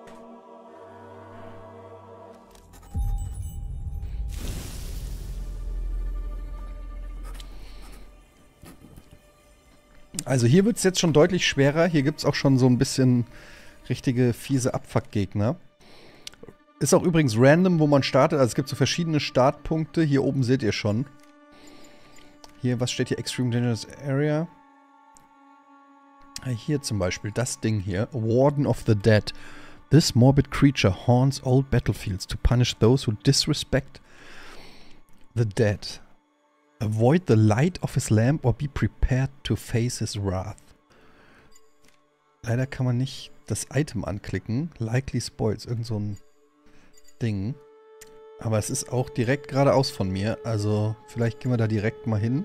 S1: Also hier wird es jetzt schon deutlich schwerer. Hier gibt es auch schon so ein bisschen richtige fiese Abfuck-Gegner. Ist auch übrigens random, wo man startet. Also es gibt so verschiedene Startpunkte. Hier oben seht ihr schon. Hier, was steht hier? Extreme Dangerous Area. Hier zum Beispiel, das Ding hier. Warden of the Dead. This morbid creature haunts old battlefields to punish those who disrespect the dead. Avoid the light of his lamp or be prepared to face his wrath. Leider kann man nicht das Item anklicken. Likely Spoils, irgend so ein Ding. Aber es ist auch direkt geradeaus von mir. Also vielleicht gehen wir da direkt mal hin.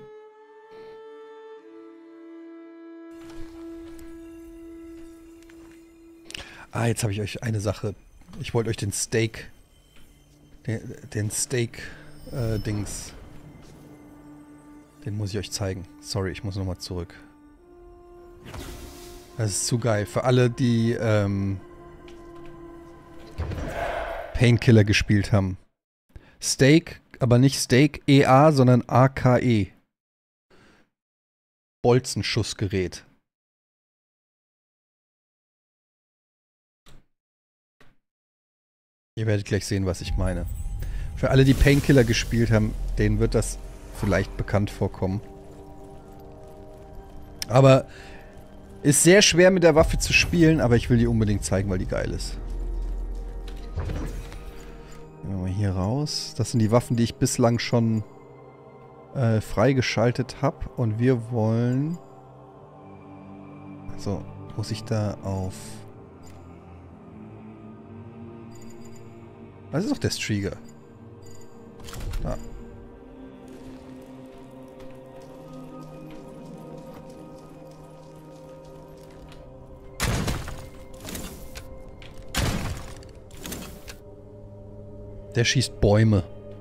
S1: Ah, jetzt habe ich euch eine Sache. Ich wollte euch den Steak... Den Steak-Dings... den muss ich euch zeigen. Sorry, ich muss nochmal zurück. Das ist zu geil. Für alle, die Painkiller gespielt haben. Steak, aber nicht Steak EA, sondern AKE. Bolzenschussgerät. Ihr werdet gleich sehen, was ich meine. Für alle, die Painkiller gespielt haben, denen wird das vielleicht bekannt vorkommen. Aber ist sehr schwer mit der Waffe zu spielen, aber ich will die unbedingt zeigen, weil die geil ist. Gehen wir mal hier raus. Das sind die Waffen, die ich bislang schon freigeschaltet habe. Und wir wollen... So, muss ich da auf... Das ist doch der Strieger. Da. Der schießt Bäume.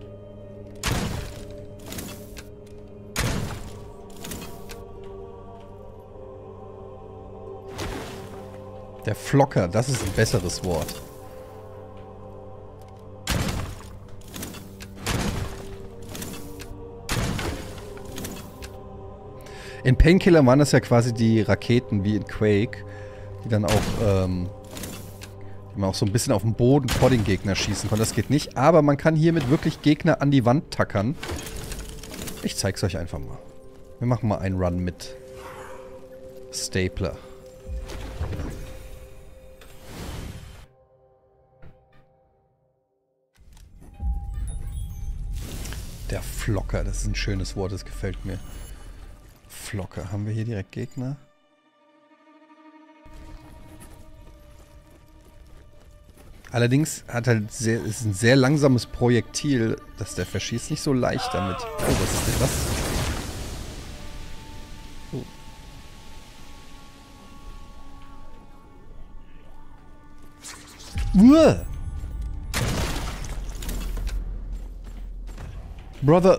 S1: Der Flocker, das ist ein besseres Wort. In Painkiller waren das ja quasi die Raketen wie in Quake, die dann auch, die man auch so ein bisschen auf dem Boden vor den Gegner schießen konnte. Das geht nicht, aber man kann hiermit wirklich Gegner an die Wand tackern. Ich zeig's euch einfach mal. Wir machen mal einen Run mit Stapler. Der Flocker, das ist ein schönes Wort, das gefällt mir. Flocker. Haben wir hier direkt Gegner? Allerdings hat halt ist ein sehr langsames Projektil, das der verschießt nicht so leicht damit. Oh, was ist denn das? Oh. Brother,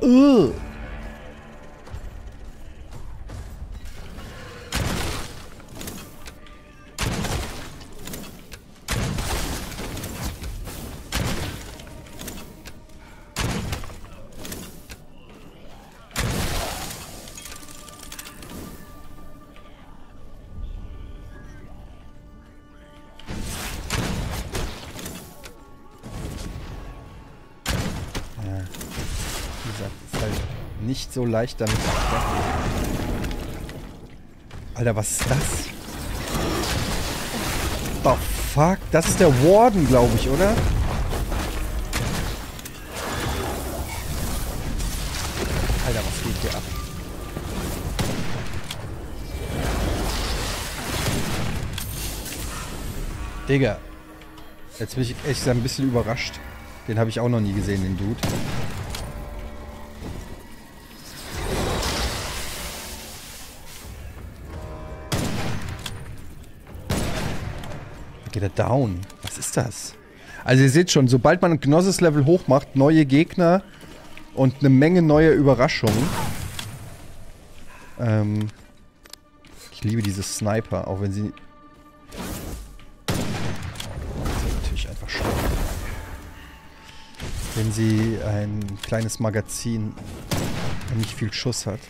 S1: nicht so leicht damit. Alter, was ist das? Oh, fuck. Das ist der Warden, glaube ich, oder? Alter, was geht hier ab? Digga. Jetzt bin ich echt ein bisschen überrascht. Den habe ich auch noch nie gesehen, den Dude. Geht er down? Was ist das? Also ihr seht schon, sobald man ein Gnosis-Level hoch macht, neue Gegner und eine Menge neuer Überraschungen. Ich liebe diese Sniper, auch wenn sie... Das ist natürlich einfach schön. Wenn sie ein kleines Magazin und nicht viel Schuss hat.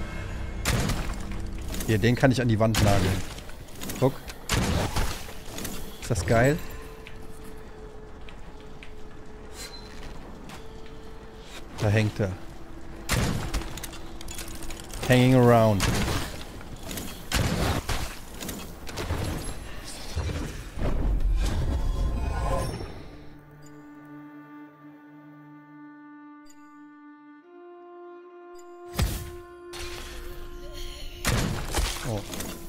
S1: Hier, den kann ich an die Wand nageln. Guck. Ist das geil? Da hängt er. Hanging around. Oh.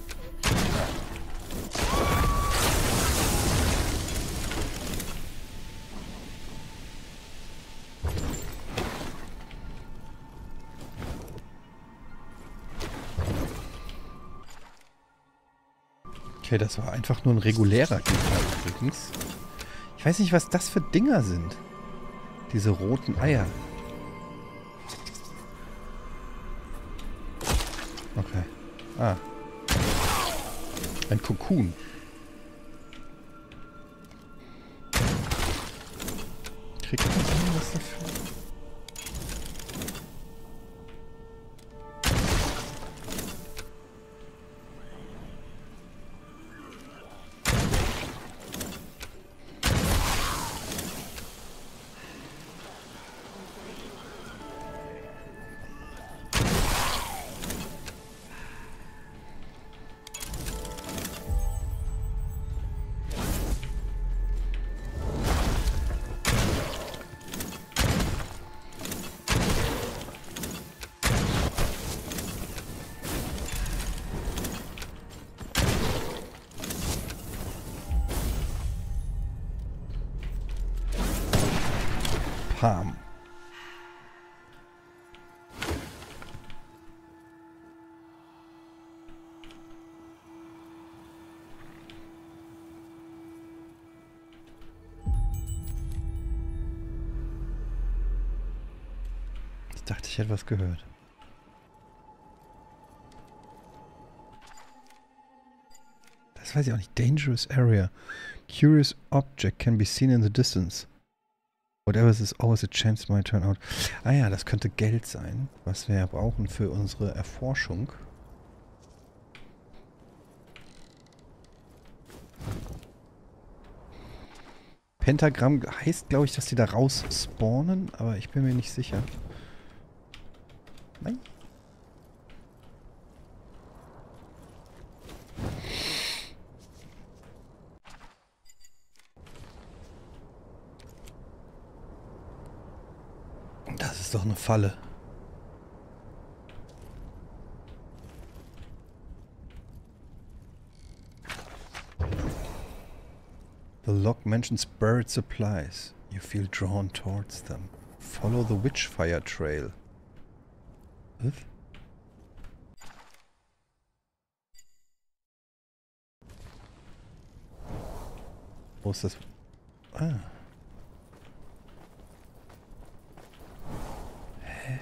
S1: Okay, das war einfach nur ein regulärer Gegner übrigens. Ich weiß nicht, was das für Dinger sind. Diese roten Eier. Okay. Ah. Ein Kokon. Kriegt man irgendwas dafür? Palm. Ich dachte, ich hätte was gehört. Das weiß ich auch nicht. Dangerous area. Curious object can be seen in the distance. Whatever is always a chance might turn out. Ah ja, das könnte Geld sein, was wir ja brauchen für unsere Erforschung. Pentagramm heißt, glaube ich, dass die da raus spawnen, aber ich bin mir nicht sicher. Nein. Das ist doch eine Falle. The log mentions buried supplies. You feel drawn towards them. Follow the Witchfire Trail. Was? Wo ist das? Ah. Hä?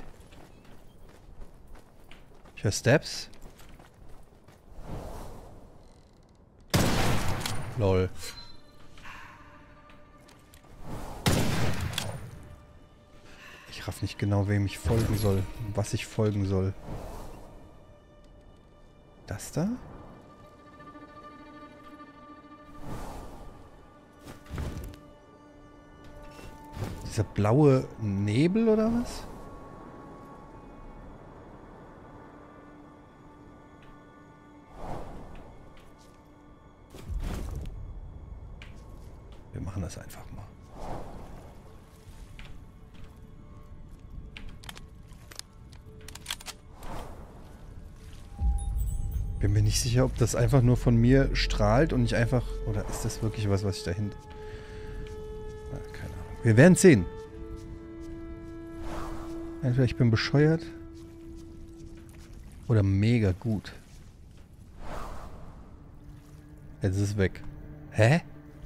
S1: Ich höre Steps. Lol. Ich raff nicht genau, wem ich folgen soll, was ich folgen soll. Das da? Dieser blaue Nebel oder was? Wir machen das einfach mal. Bin mir nicht sicher, ob das einfach nur von mir strahlt und nicht einfach... Oder ist das wirklich was, was ich dahinter... Keine Ahnung. Wir werden sehen. Entweder ich bin bescheuert oder mega gut. Jetzt ist es weg. Hä?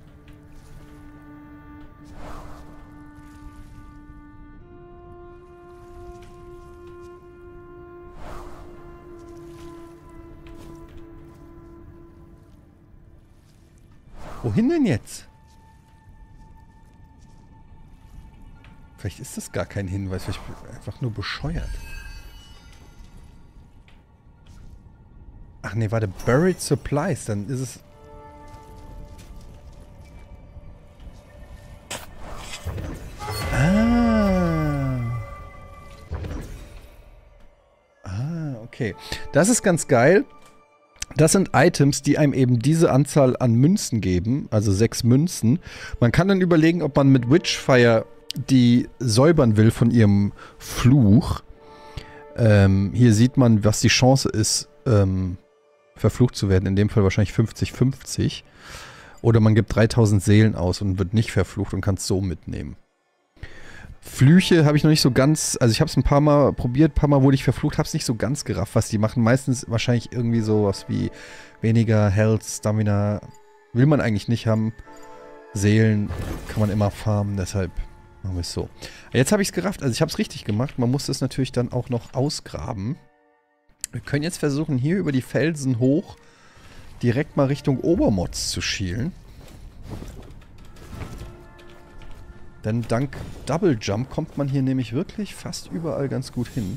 S1: Wohin denn jetzt? Vielleicht ist das gar kein Hinweis, vielleicht bin ich einfach nur bescheuert. Ach nee, warte, Buried Supplies, dann ist es... Okay, das ist ganz geil. Das sind Items, die einem eben diese Anzahl an Münzen geben, also 6 Münzen. Man kann dann überlegen, ob man mit Witchfire die säubern will von ihrem Fluch. Hier sieht man, was die Chance ist, verflucht zu werden. In dem Fall wahrscheinlich 50-50. Oder man gibt 3000 Seelen aus und wird nicht verflucht und kann es so mitnehmen. Flüche habe ich noch nicht so ganz, also ich habe es ein paar Mal probiert, ein paar Mal wurde ich verflucht, habe es nicht so ganz gerafft, was die machen. Meistens wahrscheinlich irgendwie sowas wie weniger Health, Stamina, will man eigentlich nicht haben. Seelen kann man immer farmen, deshalb machen wir es so. Jetzt habe ich es gerafft, also ich habe es richtig gemacht, man muss das natürlich dann auch noch ausgraben. Wir können jetzt versuchen, hier über die Felsen hoch direkt mal Richtung Obermods zu schielen. Denn dank Double Jump kommt man hier nämlich wirklich fast überall ganz gut hin.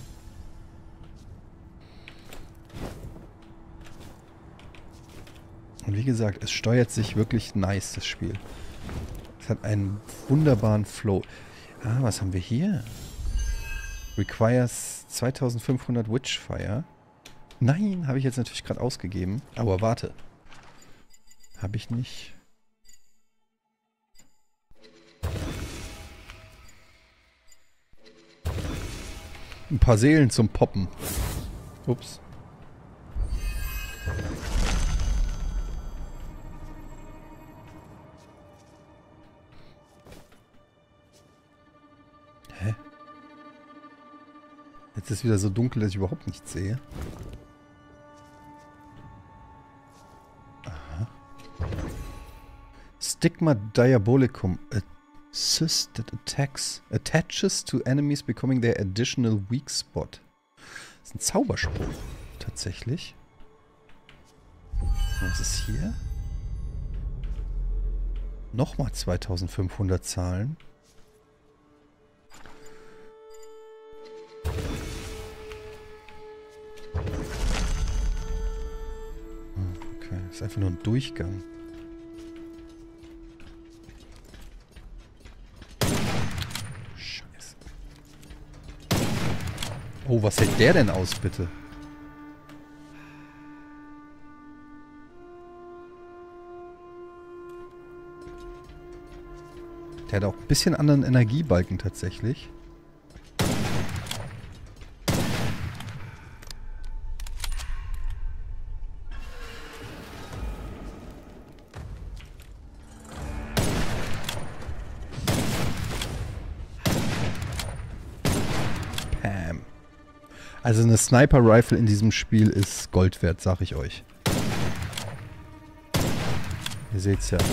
S1: Und wie gesagt, es steuert sich wirklich nice, das Spiel. Es hat einen wunderbaren Flow. Ah, was haben wir hier? Requires 2500 Witchfire. Nein, habe ich jetzt natürlich gerade ausgegeben. Aber warte. Habe ich nicht... Ein paar Seelen zum Poppen. Ups. Hä? Jetzt ist es wieder so dunkel, dass ich überhaupt nichts sehe. Aha. Stigma Diabolicum. Cyst that attaches to enemies, becoming their additional weak spot. Das ist ein Zauberspruch, tatsächlich. Was ist hier? Nochmal 2500 Zahlen. Okay, das ist einfach nur ein Durchgang. Oh, was hält der denn aus, bitte? Der hat auch ein bisschen anderen Energiebalken tatsächlich. Also eine Sniper-Rifle in diesem Spiel ist Gold wert, sag ich euch. Ihr seht's ja.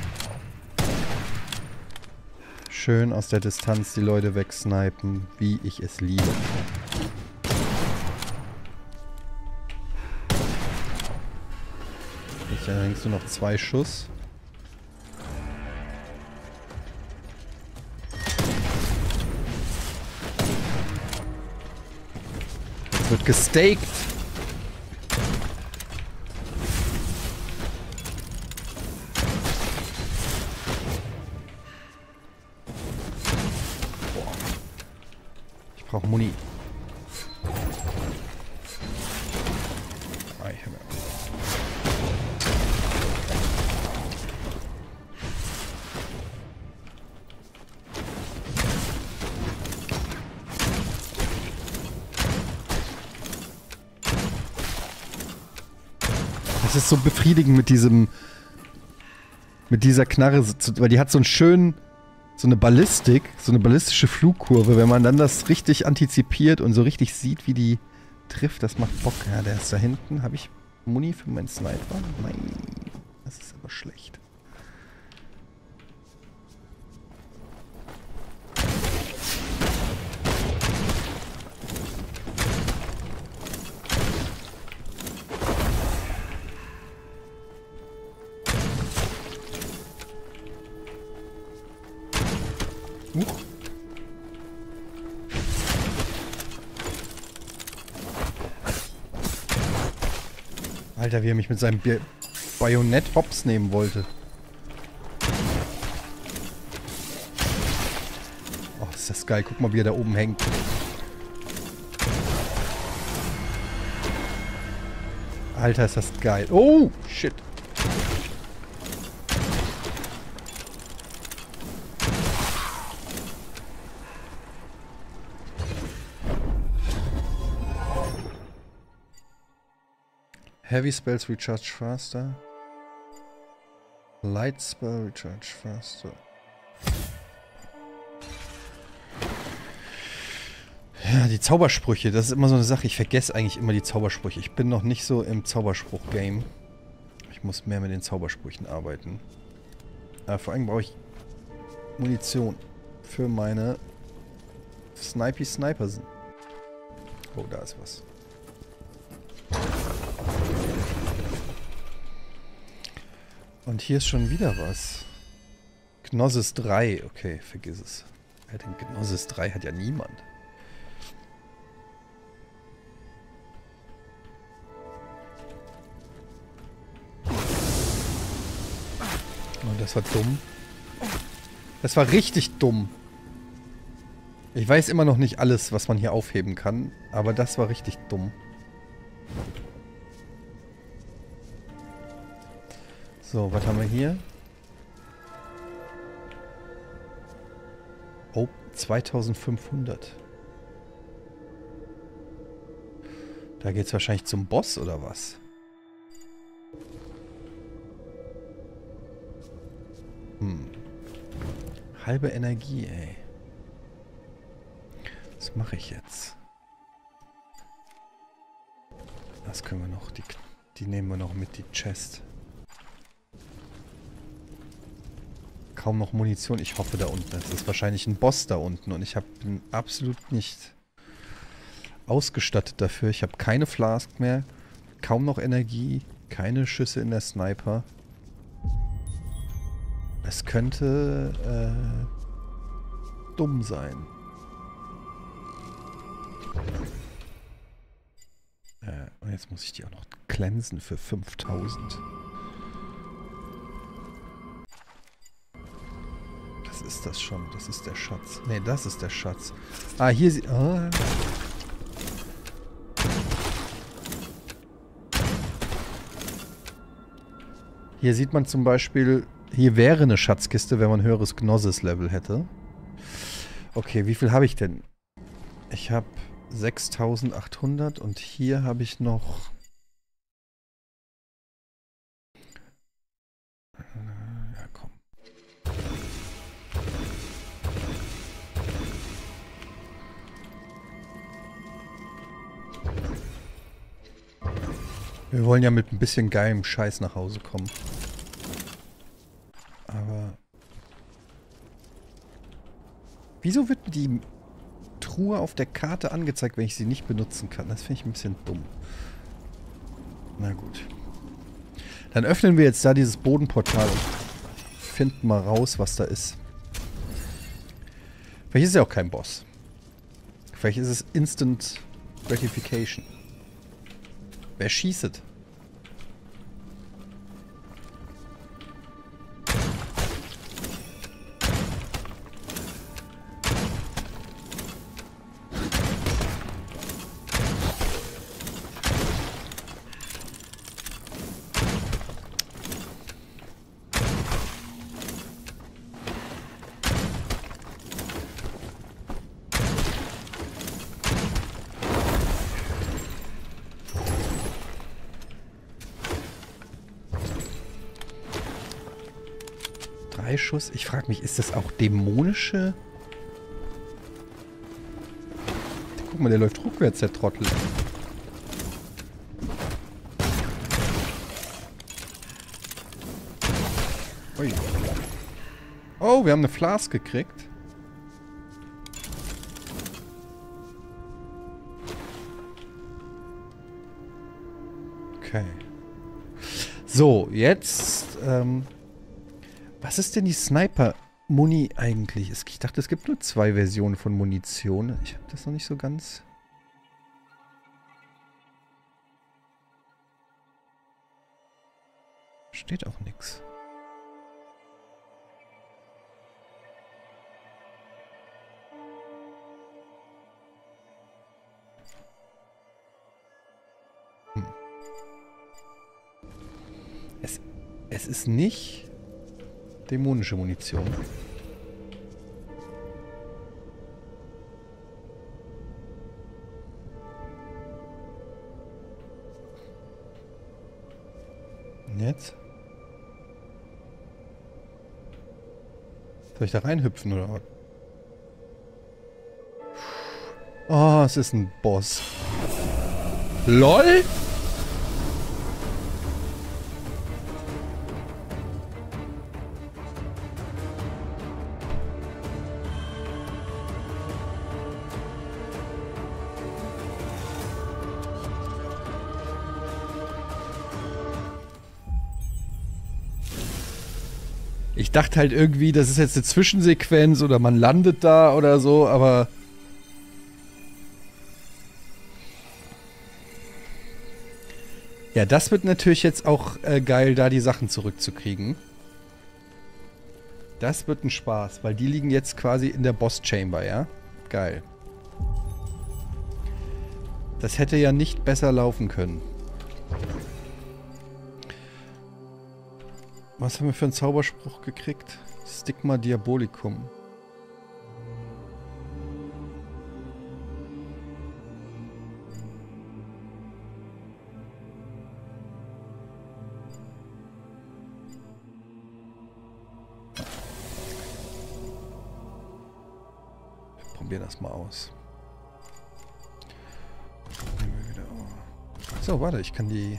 S1: Schön aus der Distanz die Leute wegsnipen, wie ich es liebe. Ich allerdings nur noch 2 Schuss. Wird gestaked. Boah. Ich brauche Muni. Ah, ich habe ja. Es ist so befriedigend mit diesem... mit dieser Knarre, weil die hat so einen schönen... so eine Ballistik, so eine ballistische Flugkurve. Wenn man dann das richtig antizipiert und so richtig sieht, wie die trifft, das macht Bock. Ja, der ist da hinten. Habe ich Muni für meinen Sniper? Nein, das ist aber schlecht. Alter, wie er mich mit seinem Bajonett hops nehmen wollte. Oh, ist das geil. Guck mal, wie er da oben hängt. Alter, ist das geil. Oh, shit. Heavy spells recharge faster. Light spell recharge faster. Ja, die Zaubersprüche, das ist immer so eine Sache. Ich vergesse eigentlich immer die Zaubersprüche. Ich bin noch nicht so im Zauberspruch-Game. Ich muss mehr mit den Zaubersprüchen arbeiten. Vor allem brauche ich Munition für meine Snipersen. Oh, da ist was. Und hier ist schon wieder was. Gnosis 3. Okay, vergiss es. Ja, den Gnosis 3 hat ja niemand. Oh, das war dumm. Das war richtig dumm. Ich weiß immer noch nicht alles, was man hier aufheben kann, aber das war richtig dumm. So, was haben wir hier? Oh, 2500. Da geht's wahrscheinlich zum Boss, oder was? Halbe Energie, ey. Was mache ich jetzt? Das können wir noch, die nehmen wir noch mit, die Chest. Kaum noch Munition. Ich hoffe da unten. Es ist wahrscheinlich ein Boss da unten und ich bin absolut nicht ausgestattet dafür. Ich habe keine Flask mehr, kaum noch Energie, keine Schüsse in der Sniper. Es könnte dumm sein. Und jetzt muss ich die auch noch cleansen für 5000. Was ist das schon? Das ist der Schatz. Ne, das ist der Schatz. Ah, hier sie... Ah. Hier sieht man zum Beispiel... Hier wäre eine Schatzkiste, wenn man ein höheres Gnosis-Level hätte. Okay, wie viel habe ich denn? Ich habe 6800 und hier habe ich noch... Ja, komm. Wir wollen ja mit ein bisschen geilem Scheiß nach Hause kommen. Aber... Wieso wird die Truhe auf der Karte angezeigt, wenn ich sie nicht benutzen kann? Das finde ich ein bisschen dumm. Na gut. Dann öffnen wir jetzt da dieses Bodenportal und finden mal raus, was da ist. Vielleicht ist es ja auch kein Boss. Vielleicht ist es Instant Gratification. Wer schießt? Schuss. Ich frage mich, ist das auch dämonische? Guck mal, der läuft rückwärts, der Trottel. Ui. Oh, wir haben eine Flask gekriegt. Okay. So, jetzt, was ist denn die Sniper-Muni eigentlich? Ich dachte, es gibt nur 2 Versionen von Munition. Ich habe das noch nicht so ganz... Steht auch nichts. Es ist nicht dämonische Munition. Und jetzt? Soll ich da reinhüpfen oder was? Oh, es ist ein Boss. LOL? Ich dachte halt irgendwie, das ist jetzt eine Zwischensequenz oder man landet da oder so, aber... Ja, das wird natürlich jetzt auch geil, da die Sachen zurückzukriegen. Das wird ein Spaß, weil die liegen jetzt quasi in der Boss-Chamber, ja? Geil. Das hätte ja nicht besser laufen können. Was haben wir für einen Zauberspruch gekriegt? Stigma Diabolicum. Wir probieren das mal aus. So, warte, ich kann die...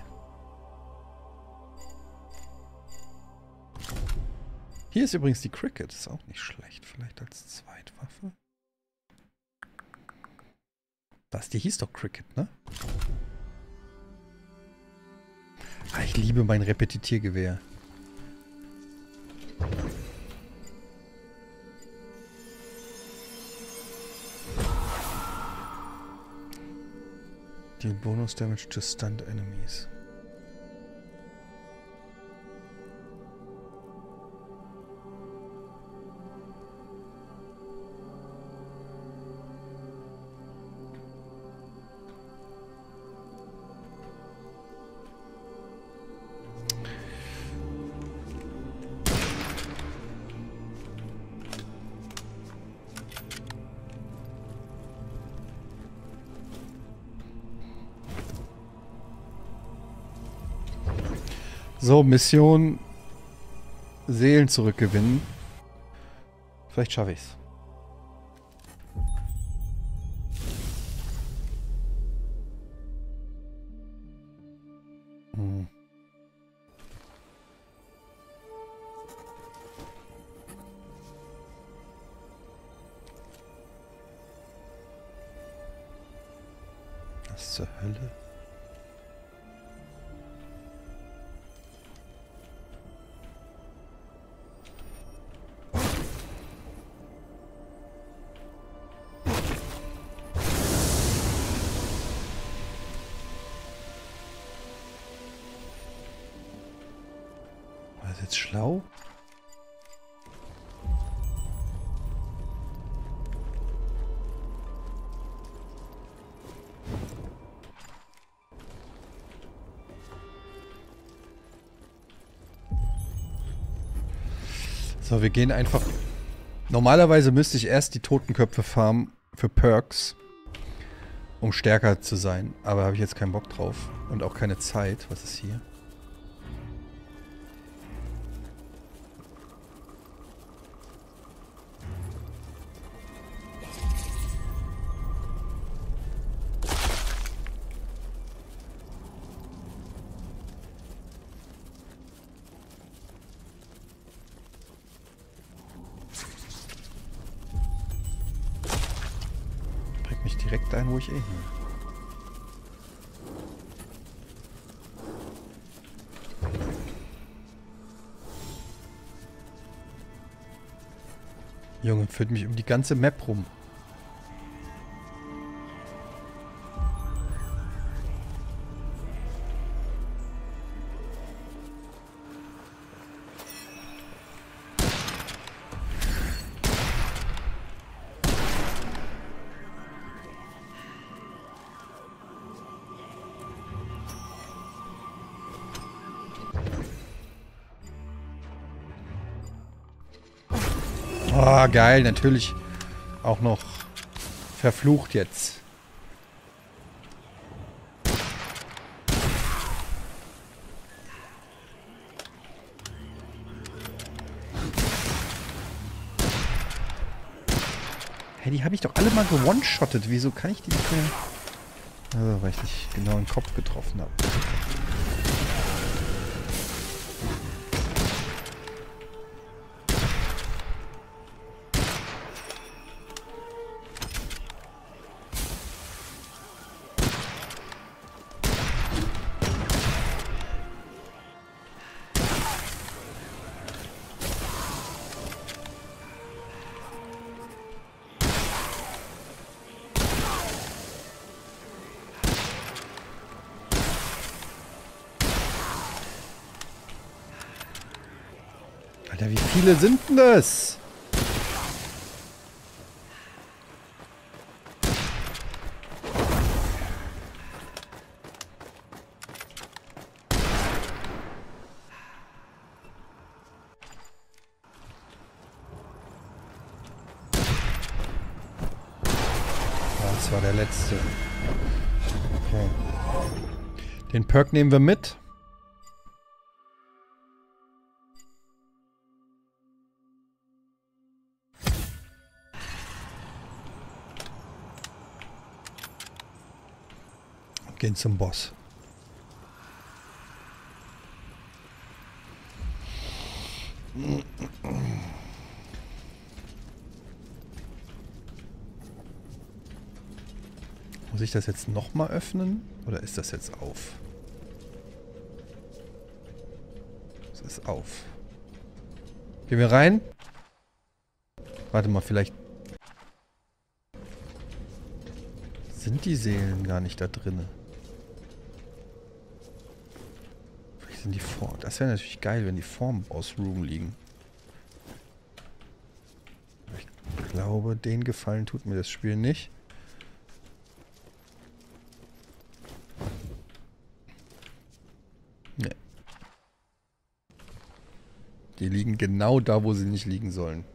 S1: Hier ist übrigens die Cricket, ist auch nicht schlecht. Vielleicht als Zweitwaffe. Die hieß doch Cricket, ne? Ah, ich liebe mein Repetitiergewehr. Deal bonus damage to stunned enemies. So, Mission Seelen zurückgewinnen. Vielleicht schaffe ich's. Hm. Was zur Hölle? Jetzt schlau? So, wir gehen einfach... Normalerweise müsste ich erst die Totenköpfe farmen für Perks, um stärker zu sein. Aber habe ich jetzt keinen Bock drauf. Und auch keine Zeit. Was ist hier? Direkt ein, wo ich hin. Junge, führt mich um die ganze Map rum. Oh, geil. Natürlich auch noch verflucht jetzt. Hey, die habe ich doch alle mal gewone-shottet. Wieso kann ich die nicht mehr... Also, weil ich nicht genau in den Kopf getroffen habe. Alter, wie viele sind denn das? Das war der letzte. Okay. Den Perk nehmen wir mit. Gehen zum Boss. Muss ich das jetzt nochmal öffnen? Oder ist das jetzt auf? Es ist auf. Gehen wir rein? Warte mal, vielleicht... Sind die Seelen gar nicht da drinne? Vielleicht sind die vor... Das wäre natürlich geil, wenn die vorm Boss-Room liegen. Ich glaube, den Gefallen tut mir das Spiel nicht. Nee. Die liegen genau da, wo sie nicht liegen sollen.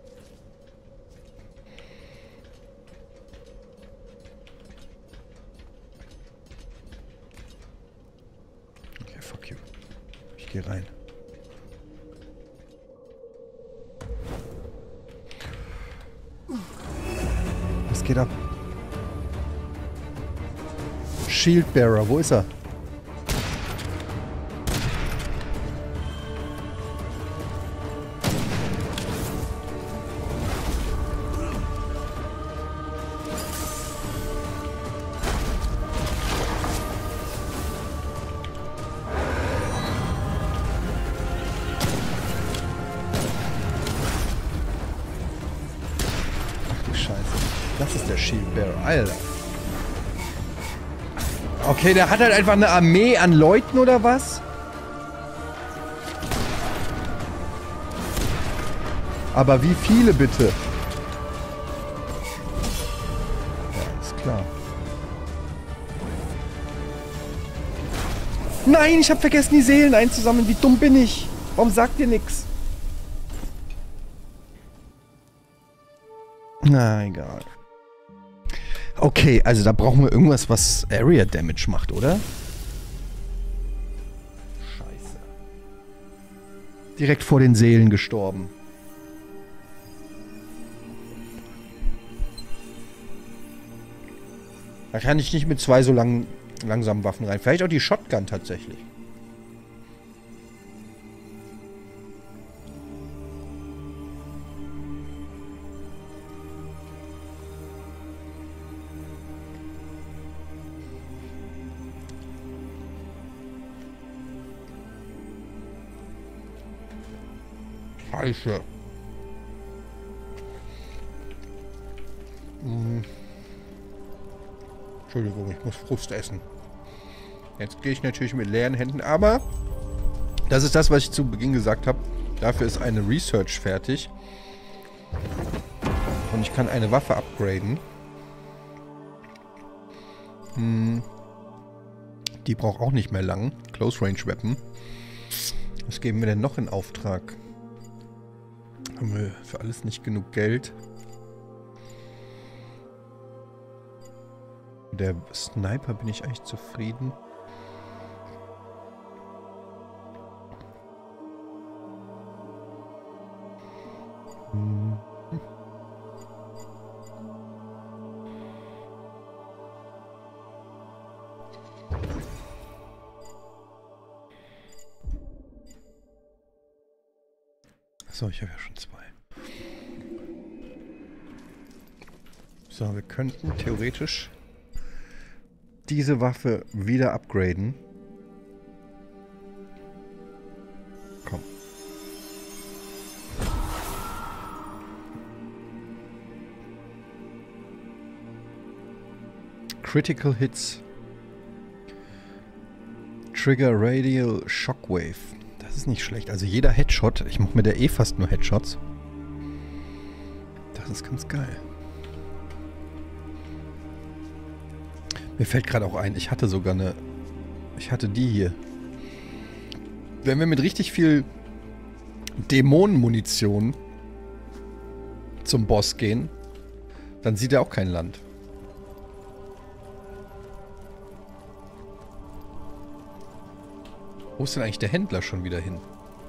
S1: Okay, fuck you. Ich gehe rein. Was geht ab? Shieldbearer, wo ist er? Das ist der Shieldbearer, Alter. Okay, der hat halt einfach eine Armee an Leuten, oder was? Aber wie viele bitte? Ja, ist klar. Nein, ich habe vergessen, die Seelen einzusammeln. Wie dumm bin ich? Warum sagt ihr nichts? Na, egal. Okay, also da brauchen wir irgendwas, was Area Damage macht, oder? Scheiße. Direkt vor den Seelen gestorben. Da kann ich nicht mit zwei so langsamen Waffen rein. Vielleicht auch die Shotgun tatsächlich. Scheiße. Entschuldigung, ich muss Frust essen. Jetzt gehe ich natürlich mit leeren Händen, aber das ist das, was ich zu Beginn gesagt habe. Dafür ist eine Research fertig. Und ich kann eine Waffe upgraden. Die braucht auch nicht mehr lang. Close Range Weapon. Was geben wir denn noch in Auftrag? Haben wir für alles nicht genug Geld. Der Sniper bin ich eigentlich zufrieden. So, ich habe ja schon 2. So, wir könnten theoretisch diese Waffe wieder upgraden. Komm. Critical Hits. Trigger Radial Shockwave. Das ist nicht schlecht. Also jeder Headshot. Ich mache mit der fast nur Headshots. Das ist ganz geil. Mir fällt gerade auch ein, ich hatte sogar eine... Ich hatte die hier. Wenn wir mit richtig viel Dämonenmunition zum Boss gehen, dann sieht er auch kein Land. Wo ist denn eigentlich der Händler schon wieder hin?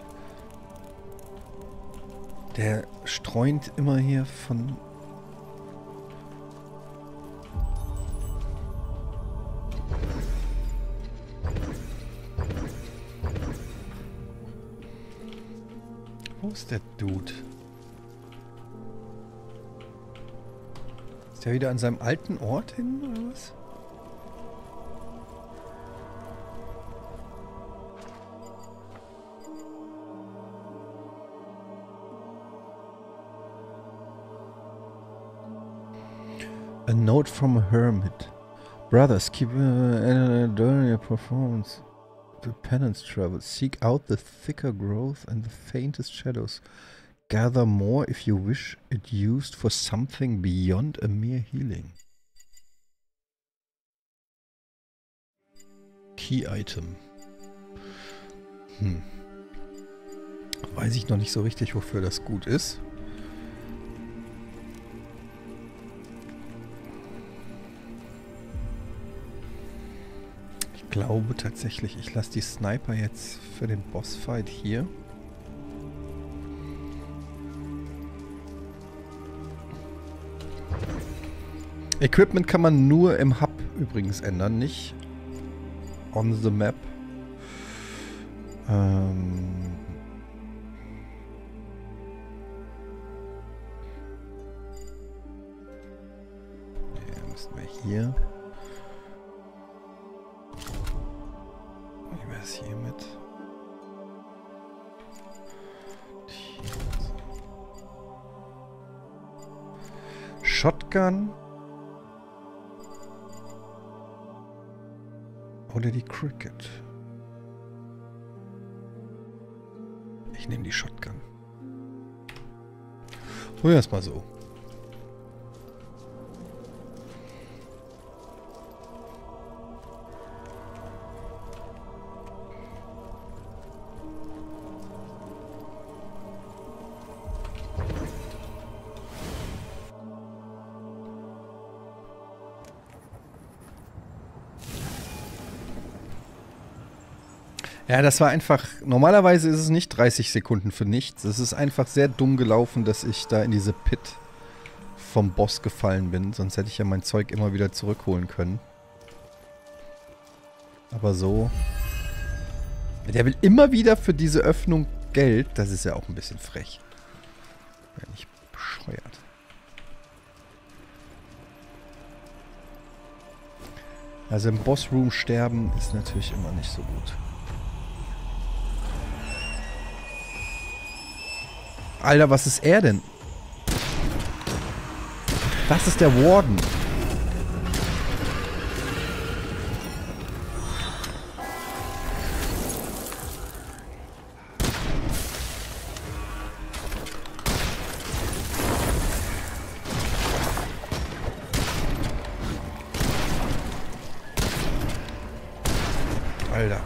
S1: Der streunt immer hier von... Wo ist der Dude? Ist der wieder an seinem alten Ort hin, oder was? A note from a hermit. Brothers, keep during your performance. The penance travel. Seek out the thicker growth and the faintest shadows. Gather more if you wish it used for something beyond a mere healing. Key Item. Weiß ich noch nicht so richtig, wofür das gut ist. Ich glaube tatsächlich, ich lasse die Sniper jetzt für den Bossfight hier. Equipment kann man nur im Hub übrigens ändern, nicht on the map. Der müssen wir hier. Wie wäre es hiermit? Shotgun. Oder die Cricket. Ich nehme die Shotgun. Probieren wir es mal so. Ja, das war einfach... Normalerweise ist es nicht 30 Sekunden für nichts. Es ist einfach sehr dumm gelaufen, dass ich da in diese Pit vom Boss gefallen bin. Sonst hätte ich ja mein Zeug immer wieder zurückholen können. Aber so... Der will immer wieder für diese Öffnung Geld. Das ist ja auch ein bisschen frech. Ja, nicht bescheuert. Also im Bossroom sterben ist natürlich immer nicht so gut. Alter, was ist er denn? Das ist der Warden. Alter.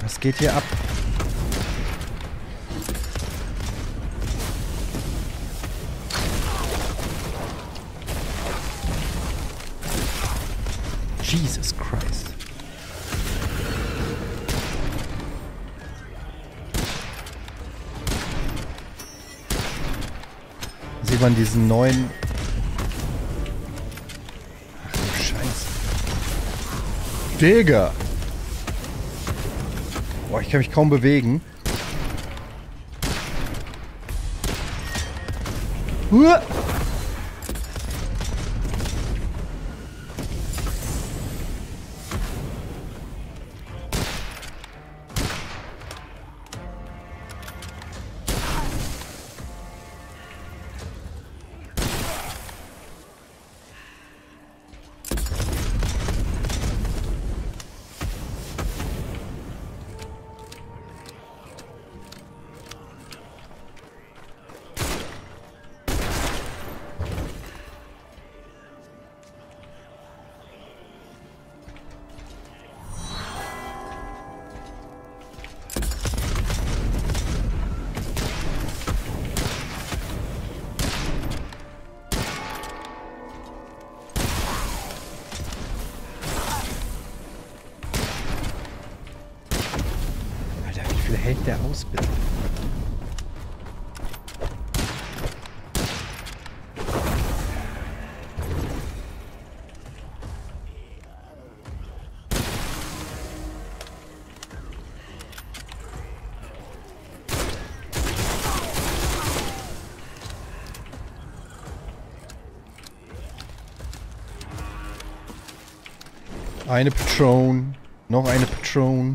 S1: Was geht hier ab? Jesus Christ. Sieht man diesen neuen... Ach du Scheiße. Digga! Boah, ich kann mich kaum bewegen. Huah! Hält der aus, bitte? Eine Patron. Noch eine Patron.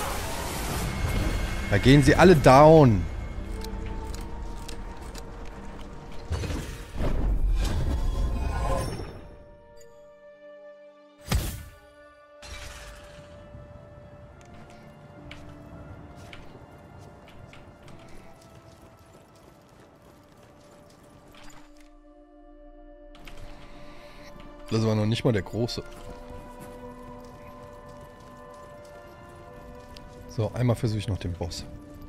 S1: Da gehen sie alle down. Das war noch nicht mal der Große. So, einmal versuche ich noch den Boss.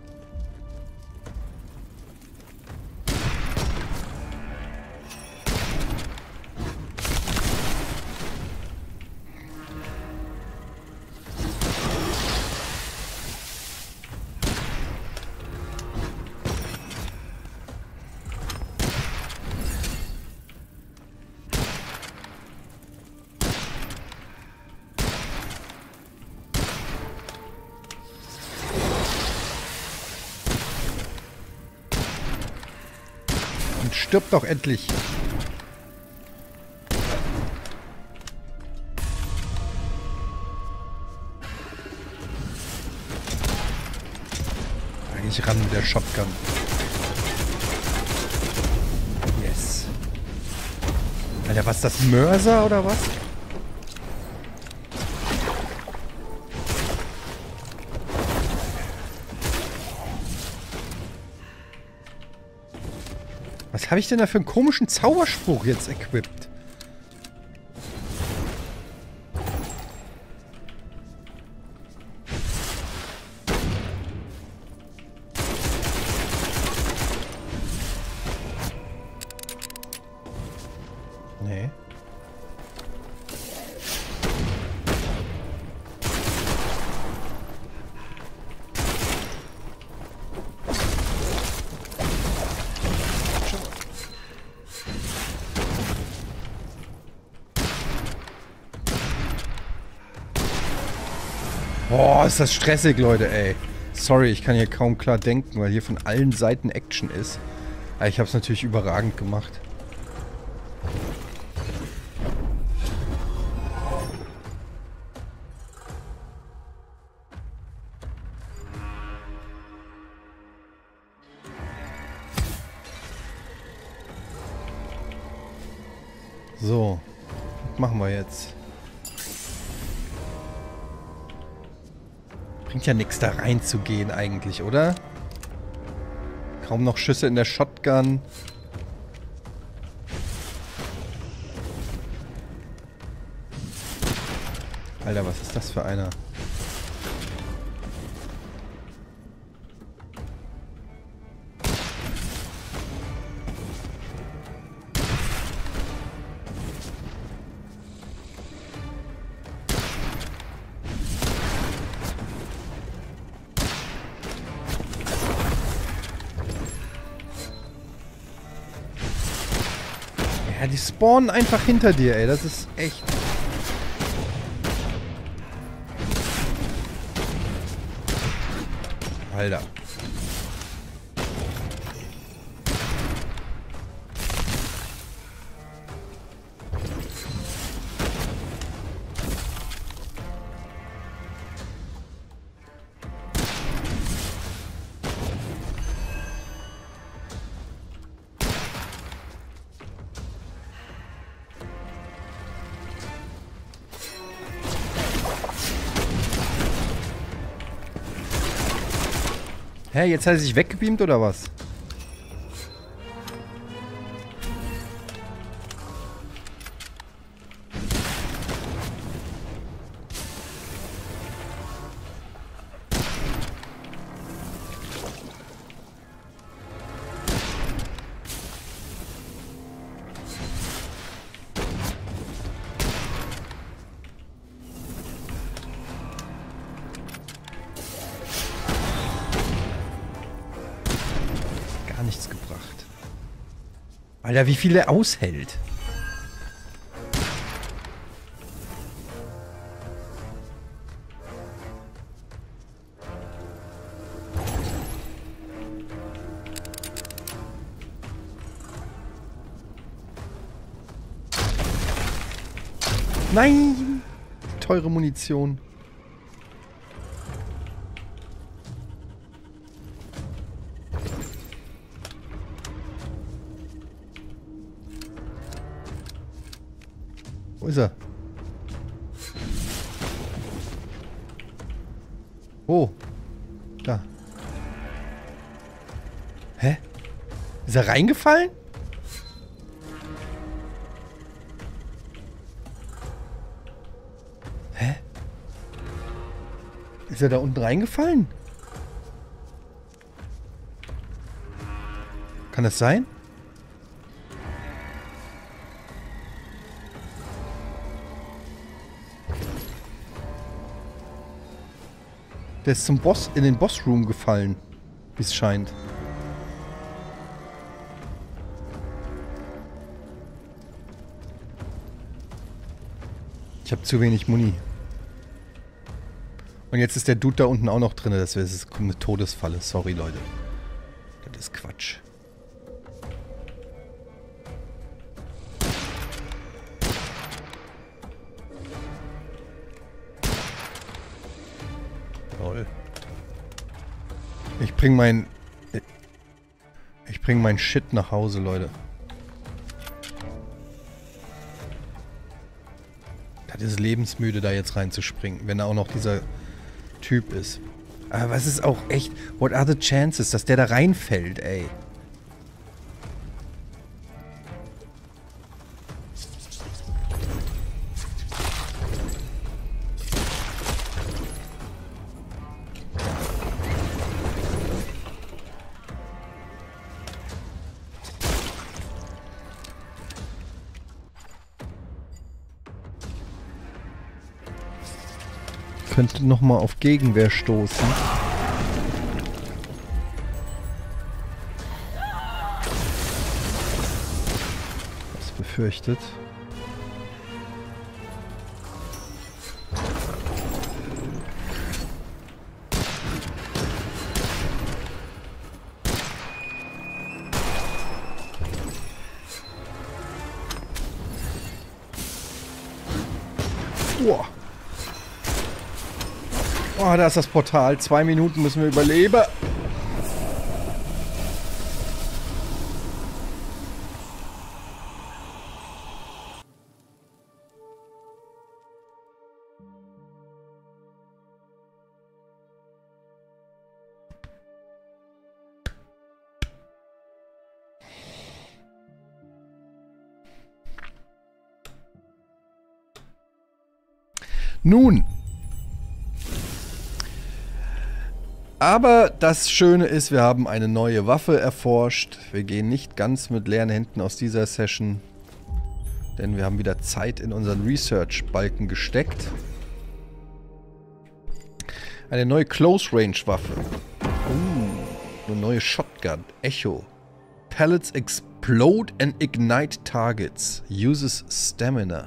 S1: Stirb doch endlich. Eigentlich ran mit der Shotgun. Yes. Alter, was ist das? Mörser oder was? Was habe ich denn da für einen komischen Zauberspruch jetzt equipped? Nee. Boah, ist das stressig, Leute, ey. Sorry, ich kann hier kaum klar denken, weil hier von allen Seiten Action ist. Aber ich habe es natürlich überragend gemacht. So, was machen wir jetzt? Bringt ja nichts da reinzugehen eigentlich, oder? Kaum noch Schüsse in der Shotgun. Alter, was ist das für einer? Ja, die spawnen einfach hinter dir, ey. Das ist echt... Alter. Hä, jetzt hat er sich weggebeamt oder was? Nichts gebracht. Alter, wie viel er aushält. Nein! Teure Munition. Wo ist er? Wo? Da. Hä? Ist er reingefallen? Hä? Ist er da unten reingefallen? Kann das sein? Der ist zum Boss, in den Boss-Room gefallen, wie es scheint. Ich habe zu wenig Muni. Und jetzt ist der Dude da unten auch noch drin. Das ist eine Todesfalle. Sorry, Leute. Das ist Quatsch. Ich bring mein Shit nach Hause, Leute. Das ist lebensmüde, da jetzt reinzuspringen, wenn da auch noch dieser Typ ist. Aber was ist auch echt... What are the chances, dass der da reinfällt, ey? Könnte nochmal auf Gegenwehr stoßen. Was befürchtet. Boah. Oh, da ist das Portal. 2 Minuten müssen wir überleben. Nun. Aber das Schöne ist, wir haben eine neue Waffe erforscht. Wir gehen nicht ganz mit leeren Händen aus dieser Session. Denn wir haben wieder Zeit in unseren Research-Balken gesteckt. Eine neue Close-Range-Waffe. Eine neue Shotgun. Echo. Pellets Explode and ignite targets. Uses stamina.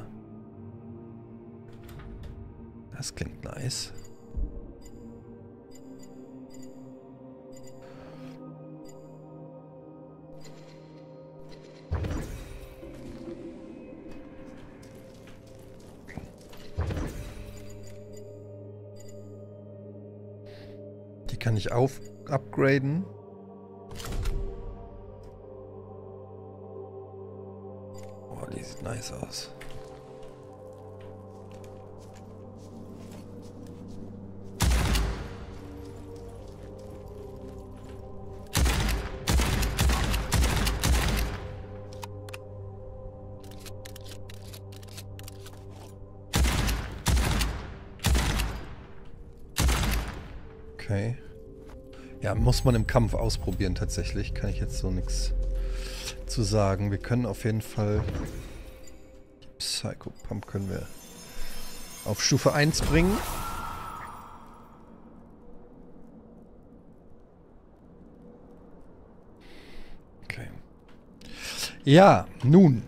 S1: Das klingt nice. Die kann ich upgraden. Oh, die sieht nice aus. Okay. Ja, muss man im Kampf ausprobieren tatsächlich. Kann ich jetzt so nichts zu sagen. Wir können auf jeden Fall... Die Psycho Pump können wir auf Stufe 1 bringen. Okay. Ja, nun.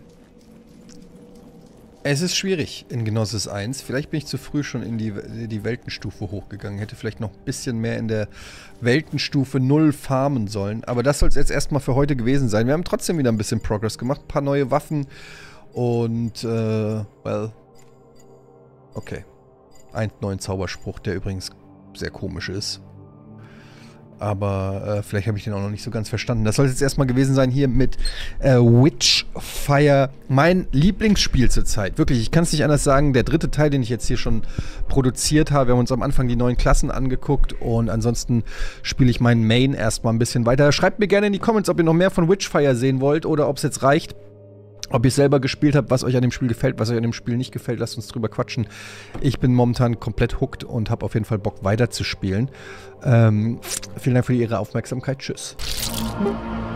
S1: Es ist schwierig in Gnosis 1. Vielleicht bin ich zu früh schon in die Weltenstufe hochgegangen. Hätte vielleicht noch ein bisschen mehr in der Weltenstufe 0 farmen sollen. Aber das soll es jetzt erstmal für heute gewesen sein. Wir haben trotzdem wieder ein bisschen Progress gemacht. Ein paar neue Waffen. Und, well. Okay. Einen neuen Zauberspruch, der übrigens sehr komisch ist. Aber vielleicht habe ich den auch noch nicht so ganz verstanden. Das soll jetzt erstmal gewesen sein hier mit Witchfire. Mein Lieblingsspiel zurzeit. Wirklich, ich kann es nicht anders sagen. Der dritte Teil, den ich jetzt hier schon produziert habe. Wir haben uns am Anfang die neuen Klassen angeguckt. Und ansonsten spiele ich meinen Main erstmal ein bisschen weiter. Schreibt mir gerne in die Comments, ob ihr noch mehr von Witchfire sehen wollt. Oder ob es jetzt reicht. Ob ihr es selber gespielt habt, was euch an dem Spiel gefällt, was euch an dem Spiel nicht gefällt, lasst uns drüber quatschen. Ich bin momentan komplett hooked und habe auf jeden Fall Bock weiterzuspielen. Vielen Dank für Ihre Aufmerksamkeit. Tschüss.